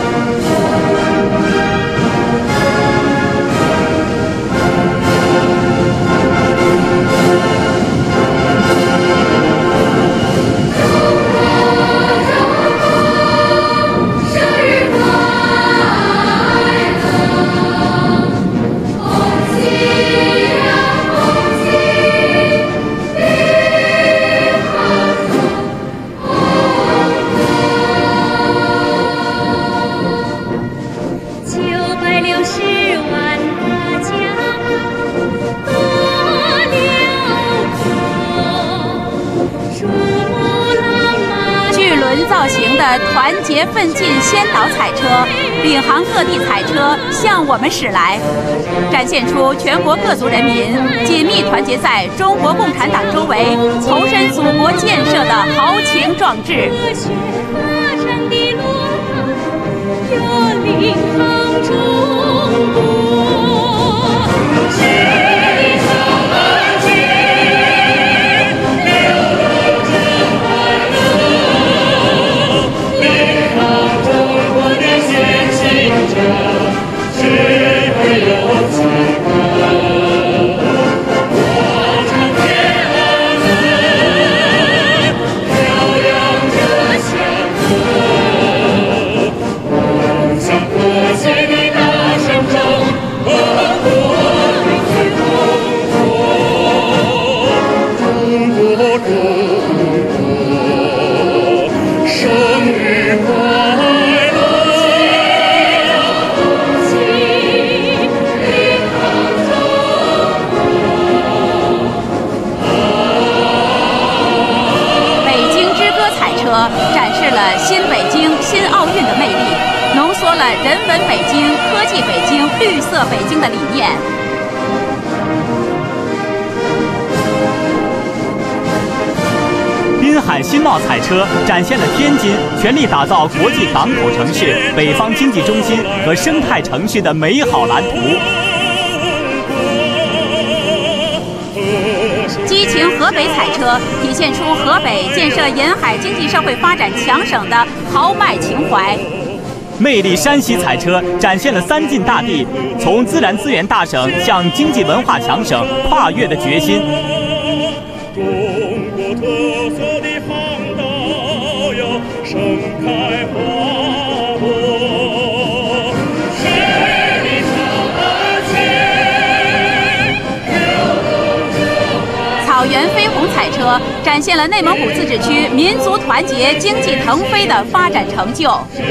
[SPEAKER 1] 造型的团结奋进先导彩车，领航各地彩车向我们驶来，展现出全国各族人民紧密团结在中国共产党周围，投身祖国建设的豪情壮志。 新奥运的魅力，浓缩了人文北京、科技北京、绿色北京的理念。
[SPEAKER 2] 滨海新贸彩车展现了天津全力打造国际港口城市、北方经济中心和生态城市的美好蓝图。
[SPEAKER 1] 激情河北彩车体现出河北建设沿海经济社会发展强省的豪迈情怀。
[SPEAKER 2] 魅力山西彩车展现了三晋大地从自然资源大省向经济文化强省跨越的决心。
[SPEAKER 10] 中国特色的航道要盛开花朵，十里长安前，
[SPEAKER 1] 草原飞鸿彩车展现了内蒙古自治区民族团结、经济腾飞的发展成就。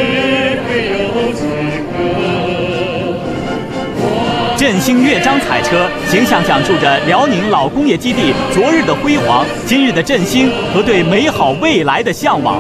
[SPEAKER 2] 振兴乐章彩车形象讲述着辽宁老工业基地昨日的辉煌、今日的振兴和对美好未来的向往。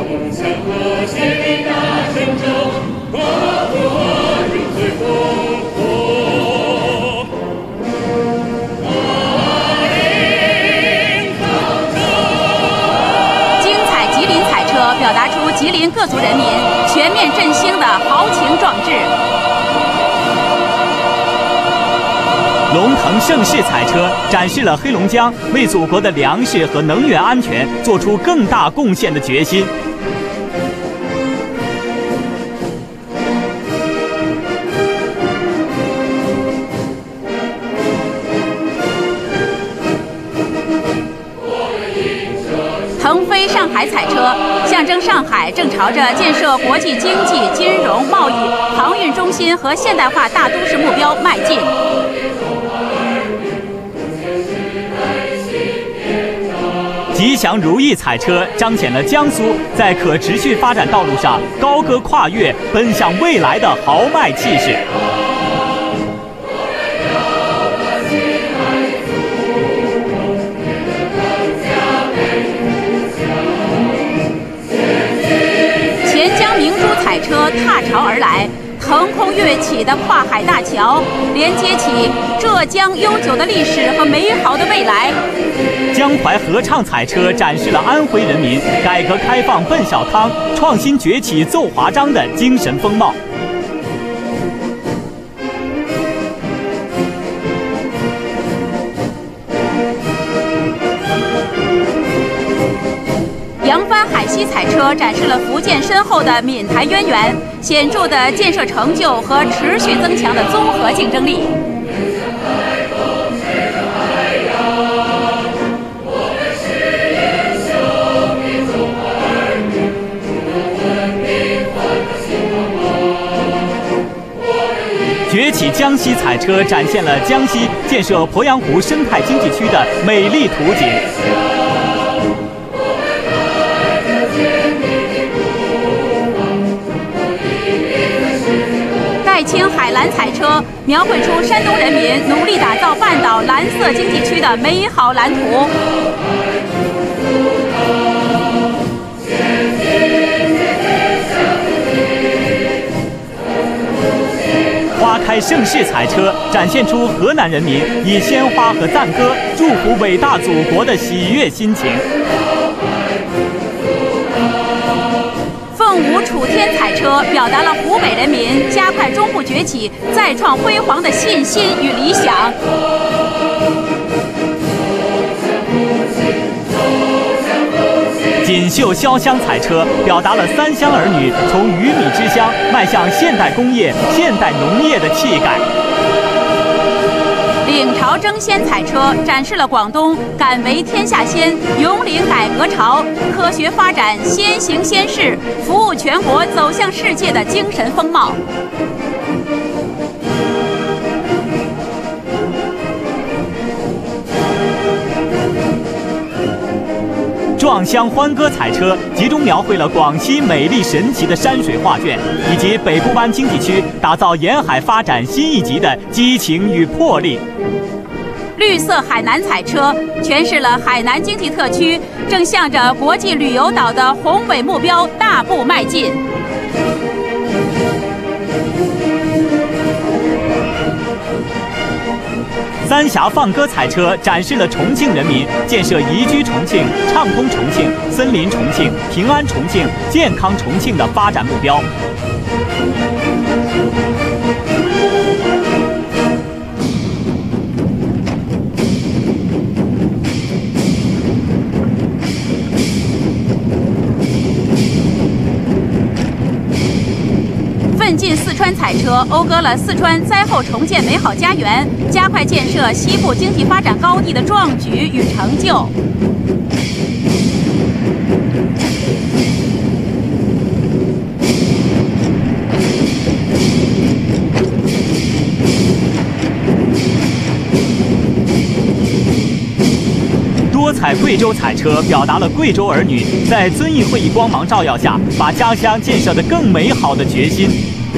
[SPEAKER 1] 精彩吉林彩车表达出吉林各族人民全面振兴的豪情壮志。
[SPEAKER 2] 龙腾盛世彩车展示了黑龙江为祖国的粮食和能源安全做出更大贡献的决心。
[SPEAKER 1] 腾飞上海彩车象征上海正朝着建设国际经济、金融、贸易、航运中心和现代化大都市目标迈进。
[SPEAKER 2] 吉祥如意彩车彰显了江苏在可持续发展道路上高歌跨越、奔向未来的豪迈气势。
[SPEAKER 1] 钱江明珠彩车踏潮而来，腾空跃起的跨海大桥，连接起浙江悠久的历史和美好的未来。
[SPEAKER 2] 江淮合唱彩车展示了安徽人民改革开放奔小康、创新崛起奏华章的精神风貌。
[SPEAKER 1] 扬帆海西彩车展示了福建深厚的闽台渊源、显著的建设成就和持续增强的综合竞争力。
[SPEAKER 2] 崛起江西彩车展现了江西建设鄱阳湖生态经济区的美丽图景。
[SPEAKER 1] 盖青海蓝彩车描绘出山东人民努力打造半岛蓝色经济区的美好蓝图。
[SPEAKER 2] 花开盛世彩车展现出河南人民以鲜花和赞歌祝福伟大祖国的喜悦心情。
[SPEAKER 1] 凤舞楚天彩车表达了湖北人民加快中部崛起、再创辉煌的信心与理想。
[SPEAKER 2] 锦绣潇湘彩车表达了三湘儿女从鱼米之乡迈向现代工业、现代农业的气概。
[SPEAKER 1] 岭潮争先彩车展示了广东敢为天下先、勇领改革潮、科学发展先行先试、服务全国走向世界的精神风貌。
[SPEAKER 2] 壮乡欢歌彩车集中描绘了广西美丽神奇的山水画卷，以及北部湾经济区打造沿海发展新一级的激情与魄力。
[SPEAKER 1] 绿色海南彩车诠释了海南经济特区正向着国际旅游岛的宏伟目标大步迈进。
[SPEAKER 2] 三峡放歌彩车展示了重庆人民建设宜居重庆、畅通重庆、森林重庆、平安重庆、健康重庆的发展目标。
[SPEAKER 1] 奋进四川彩车讴歌了四川灾后重建美好家园、加快建设西部经济发展高地的壮举与成就。
[SPEAKER 2] 多彩贵州彩车表达了贵州儿女在遵义会议光芒照耀下，把家乡建设得更美好的决心。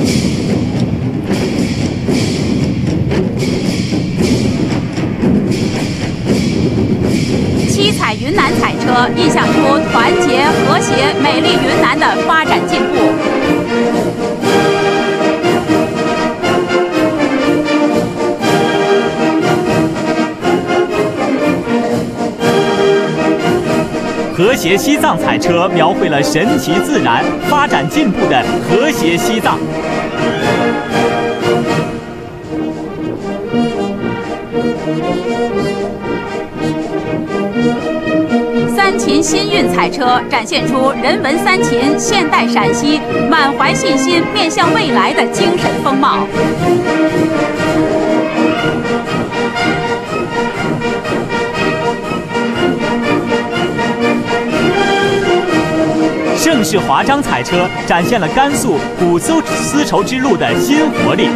[SPEAKER 1] 七彩云南彩车印象出团结、和谐、美丽云南的发展进步。
[SPEAKER 2] 和谐西藏彩车描绘了神奇自然、发展进步的和谐西藏。
[SPEAKER 1] 三秦新韵彩车展现出人文三秦、现代陕西满怀信心、面向未来的精神风貌。
[SPEAKER 2] 盛世华章彩车展现了甘肃古丝丝绸之路的新活力。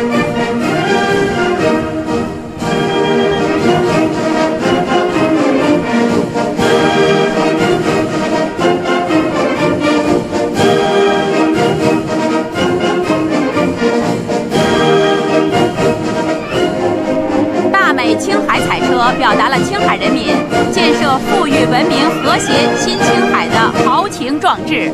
[SPEAKER 1] 大美青海彩车表达了青海人民建设富裕、文明、和谐新青海的豪情壮志。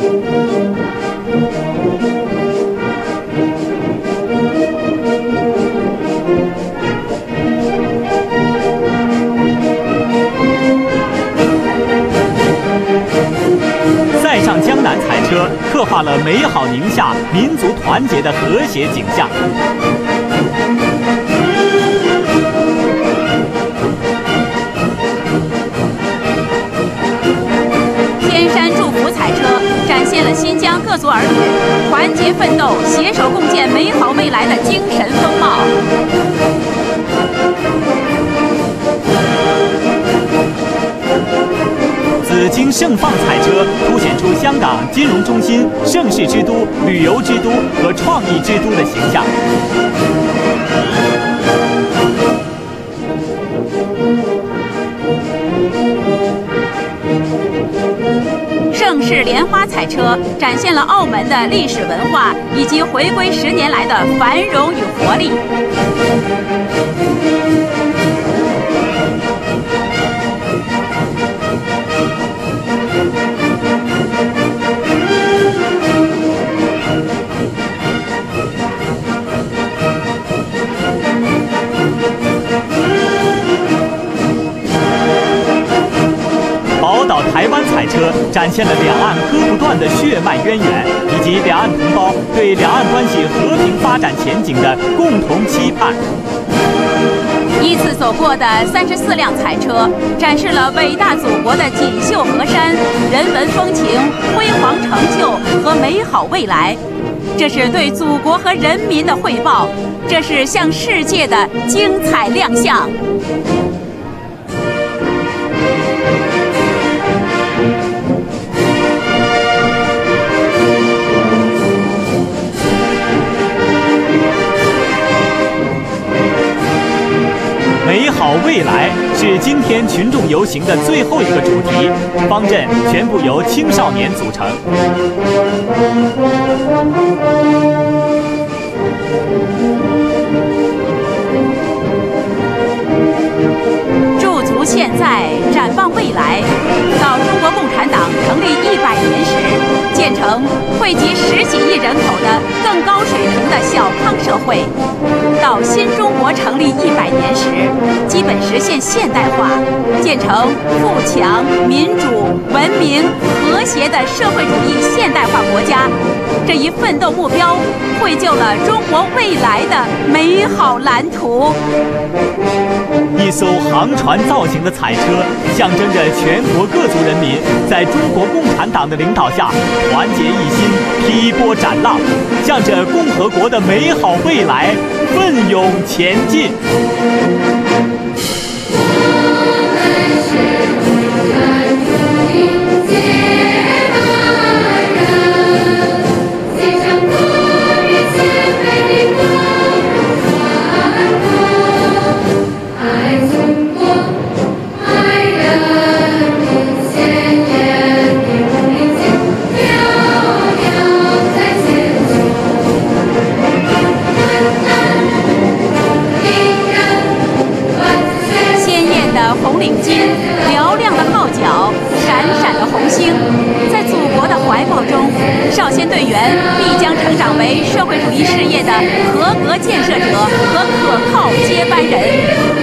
[SPEAKER 2] 塞上江南彩车刻画了美好宁夏民族团结的和谐景象。
[SPEAKER 1] 天山祝福彩车展现了新疆各族儿女团结奋斗、携手共建美好未来的精神风貌。
[SPEAKER 2] 紫荆盛放彩车凸显出香港金融中心、盛世之都、旅游之都和创意之都的形象。
[SPEAKER 1] 盛世莲花彩车展现了澳门的历史文化以及回归十年来的繁荣与活力。
[SPEAKER 2] 台湾彩车展现了两岸割不断的血脉渊源，以及两岸同胞对两岸关系和平发展前景的共同期盼。
[SPEAKER 1] 依次走过的三十四辆彩车，展示了伟大祖国的锦绣河山、人文风情、辉煌成就和美好未来。这是对祖国和人民的汇报，这是向世界的精彩亮相。
[SPEAKER 2] 美好未来是今天群众游行的最后一个主题，方阵全部由青少年组成。
[SPEAKER 1] 驻足现在，展望未来。到中国共产党成立一百年时，建成惠及十几亿人口的更更高水平的小康社会。到新中国成立一百年时，基本实现现代化，建成富强、民主、文明、和谐的社会主义现代化国家。这一奋斗目标，绘就了中国未来的美好蓝图。
[SPEAKER 2] 一艘航船造型的彩车，象征着全国各族人民在中国共产党的领导下团结一心、劈波斩浪，向着共和国的美好未来奋勇前进。
[SPEAKER 1] 少先队员必将成长为社会主义事业的合格建设者和可靠接班人。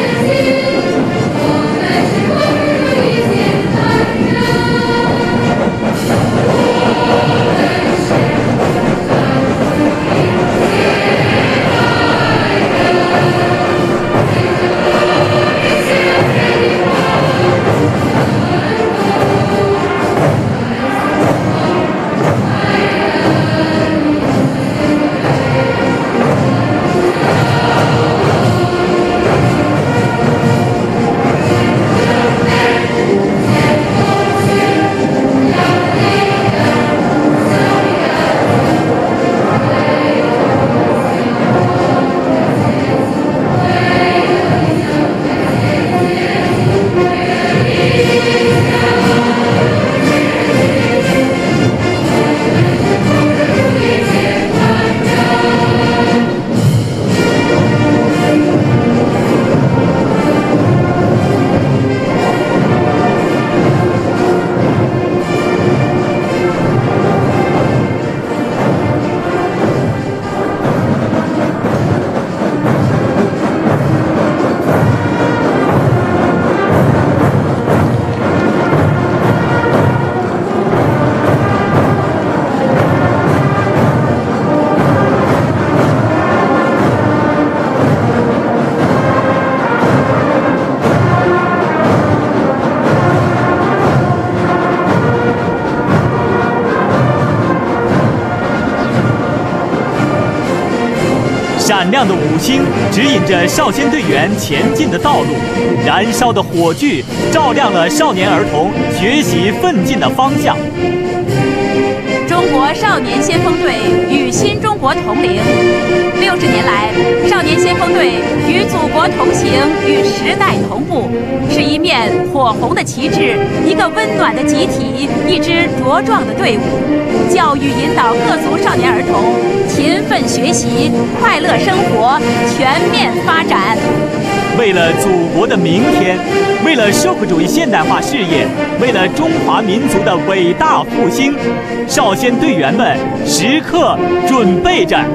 [SPEAKER 2] 闪亮的五星指引着少先队员前进的道路，燃烧的火炬照亮了少年儿童学习奋进的方向。
[SPEAKER 1] 中国少年先锋队与新中国同龄，六十年来，少年先锋队与祖国同行，与时代同步，是一面火红的旗帜，一个温暖的集体，一支茁壮的队伍，教育引导各族少年儿童勤奋学习、快乐生活、全面发展。
[SPEAKER 2] 为了祖国的明天，为了社会主义现代化事业，为了中华民族的伟大复兴，少先队员们时刻准备着。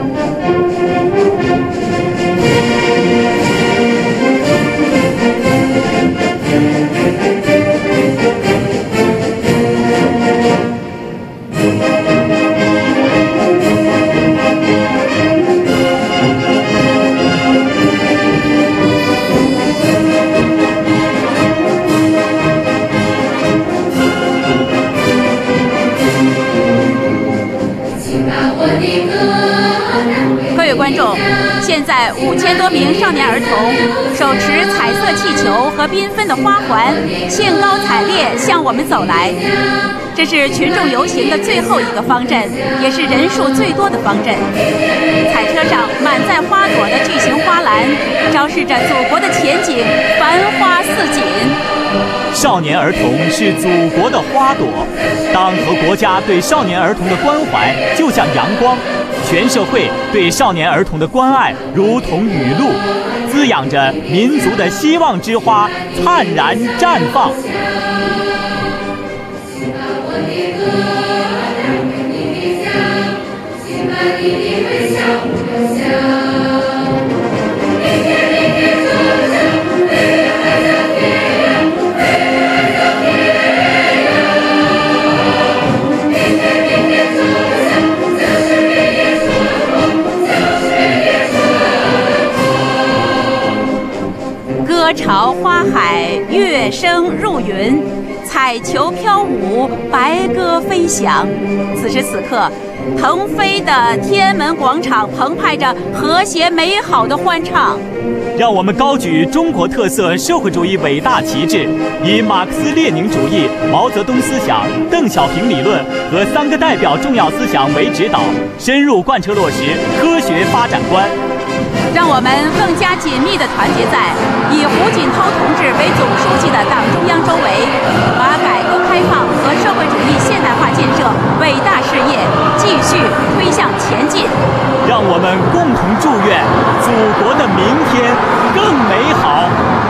[SPEAKER 1] 各位观众，现在五千多名少年儿童手持彩色气球和缤纷的花环，兴高采烈向我们走来。这是群众游行的最后一个方阵，也是人数最多的方阵。彩车上满载花朵的巨型花篮，昭示着祖国的前景繁花似锦。
[SPEAKER 2] 少年儿童是祖国的花朵，党和国家对少年儿童的关怀就像阳光，全社会对少年儿童的关爱如同雨露，滋养着民族的希望之花灿然绽放。
[SPEAKER 1] 乐声入云，彩球飘舞，白鸽飞翔。此时此刻，腾飞的天安门广场澎湃着和谐美好的欢唱。
[SPEAKER 2] 让我们高举中国特色社会主义伟大旗帜，以马克思列宁主义、毛泽东思想、邓小平理论和三个代表重要思想为指导，深入贯彻落实科学发展观。
[SPEAKER 1] 让我们更加紧密地团结在以胡锦涛同志为总书记的党中央周围，把改革开放和社会主义现代化建设伟大事业继续推向前进。
[SPEAKER 2] 让我们共同祝愿祖国的明天更美好。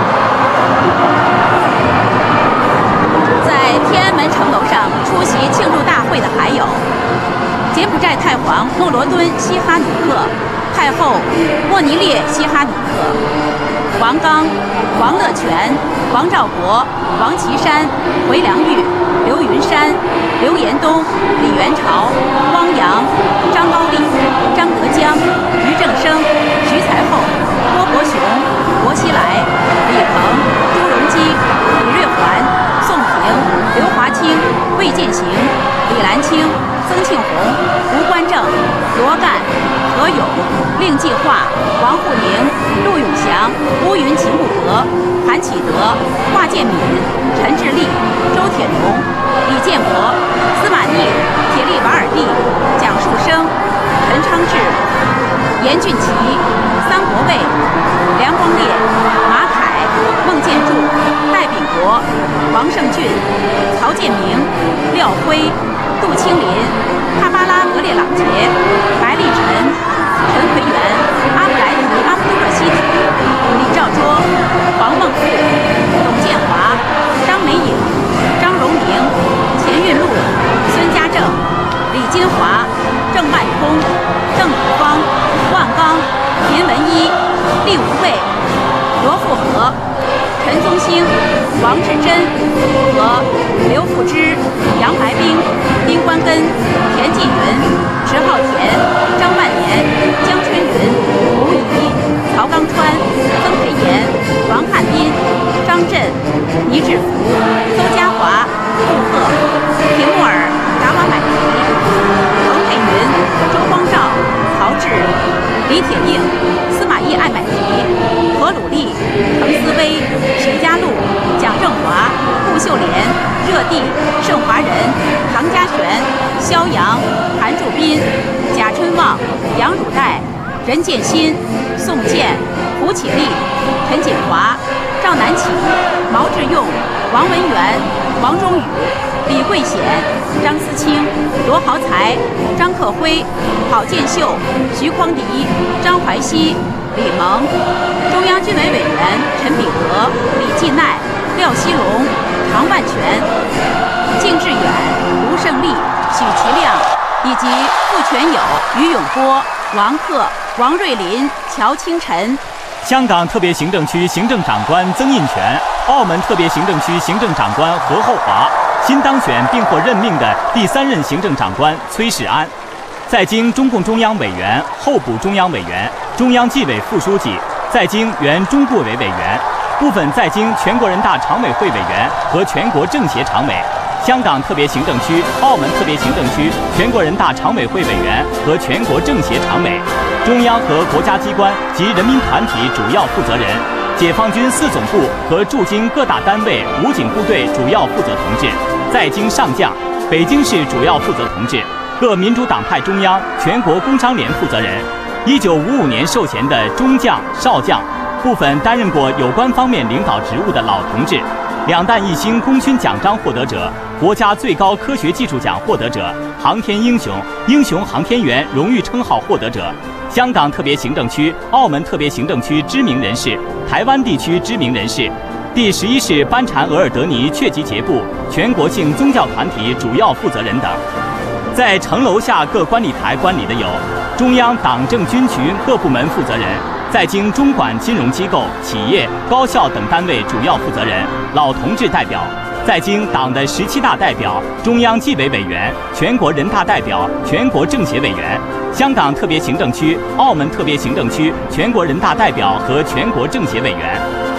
[SPEAKER 1] 在天安门城楼上出席庆祝大会的还有柬埔寨太皇诺罗敦西哈努克、太后莫尼列西哈努克、王刚、王乐全、王兆国、王岐山、回良玉、刘云山、刘延东、李元朝、汪洋、张高丽、张德江、于正生、徐才厚、郭伯雄、薄熙来、李鹏、朱镕基、李瑞环、宋平、刘华清、魏建行、李兰清、曾庆红、吴官正、罗干、何勇、令计划、王沪宁、陆永祥、乌云齐木格、韩启德、华建敏、陈志立、周铁龙、李建国、司马懿、铁力瓦尔第、蒋树生、陈昌志、严俊奇、桑国卫、梁光烈、马凯、孟建柱、戴秉国、王胜俊、曹建明、廖辉、杜清林、帕巴拉格列朗杰、白立晨、陈奎元、阿布莱迪阿卜杜勒希提、李兆卓、黄孟富、董建华、张美颖、张荣明、钱运路、孙家正、李金华、郑万通、邓汝方、万刚、林文一、厉无畏、罗富和、陈宗兴、王志珍和刘富之、杨白冰、丁关根、田纪云、迟浩田、张万年、江春云、吴仪、曹刚川、曾培炎、王汉斌、张震、倪志福、邹家华、祝贺、平木尔、达瓦买提、彭佩云、周光照、曹志、李铁映、司马懿爱买提、何鲁丽、滕思威、许家路、蒋正华、顾秀莲、热地、盛华仁、唐家璇、肖阳、韩祝斌、贾春旺、杨汝岱、任建新、宋健、胡启立、陈锦华、赵南起、毛志用、王文元、王忠宇、李桂显、张思清、罗豪才、张克辉、郝建秀、徐匡迪、张怀熙、李萌、中央军委委员陈秉和、李继耐、廖锡龙、常万全、靳志远、吴胜利、许其亮以及傅全友、于永波、王克、王瑞林、乔清晨。
[SPEAKER 2] 香港特别行政区行政长官曾荫权、澳门特别行政区行政长官何厚华，新当选并获任命的第三任行政长官崔世安，在京中共中央委员、候补中央委员、中央纪委副书记，在京原中部委委员，部分在京全国人大常委会委员和全国政协常委，香港特别行政区、澳门特别行政区全国人大常委会委员和全国政协常委，中央和国家机关及人民团体主要负责人，解放军四总部和驻京各大单位武警部队主要负责同志，在京上将、北京市主要负责同志，各民主党派中央、全国工商联负责人，一九五五年授衔的中将、少将，部分担任过有关方面领导职务的老同志，两弹一星功勋奖章获得者，国家最高科学技术奖获得者，航天英雄、英雄航天员荣誉称号获得者，香港特别行政区、澳门特别行政区知名人士，台湾地区知名人士，第十一世班禅额尔德尼确吉节部全国性宗教团体主要负责人等。在城楼下各观礼台观礼的有中央党政军群各部门负责人，在京中管金融机构、企业、高校等单位主要负责人、老同志代表，在京党的十七大代表、中央纪委委员、全国人大代表、全国政协委员，香港特别行政区、澳门特别行政区全国人大代表和全国政协委员，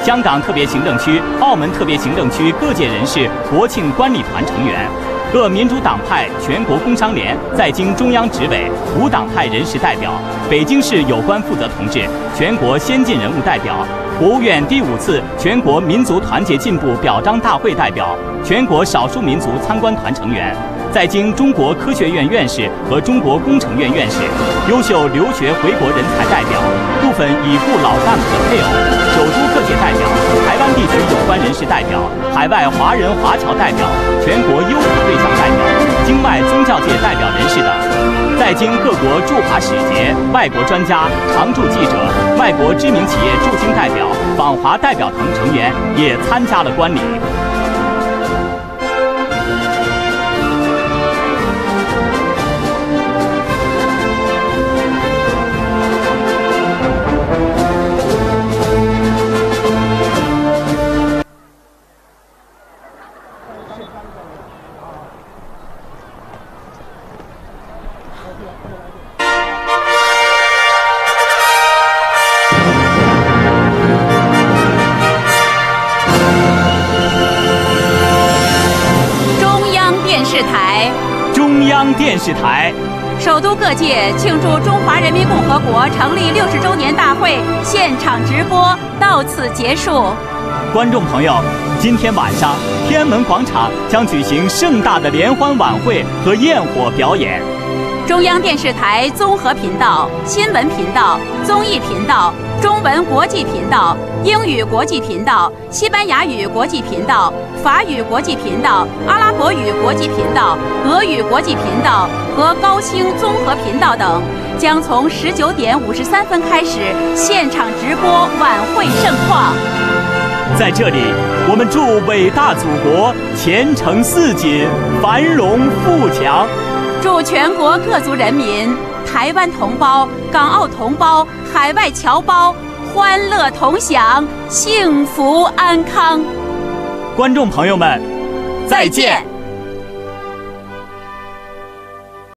[SPEAKER 2] 香港特别行政区、澳门特别行政区各界人士、国庆观礼团成员，各民主党派全国工商联在京中央执委、无党派人士代表，北京市有关负责同志，全国先进人物代表，国务院第五次全国民族团结进步表彰大会代表，全国少数民族参观团成员，在京中国科学院院士和中国工程院院士，优秀留学回国人才代表，部分已故老干部的配偶，首都各界代表，台湾地区有关人士代表，海外华人华侨代表，全国优普对象代表，京外宗教界代表人士等，在京各国驻华使节、外国专家、常驻记者、外国知名企业驻京代表、访华代表等成员也参加了观礼。电视台，
[SPEAKER 1] 首都各界庆祝中华人民共和国成立六十周年大会现场直播到此结束。
[SPEAKER 2] 观众朋友，今天晚上天安门广场将举行盛大的联欢晚会和焰火表演。
[SPEAKER 1] 中央电视台综合频道、新闻频道、综艺频道、中文国际频道、英语国际频道、西班牙语国际频道、法语国际频道、阿拉伯语国际频道、俄语国际频道和高清综合频道等，将从十九点五十三分开始现场直播晚会盛况。
[SPEAKER 2] 在这里，我们祝伟大祖国前程似锦，繁荣富强。
[SPEAKER 1] 祝全国各族人民、台湾同胞、港澳同胞、海外侨胞欢乐同享，幸福安康。
[SPEAKER 2] 观众朋友们，再见。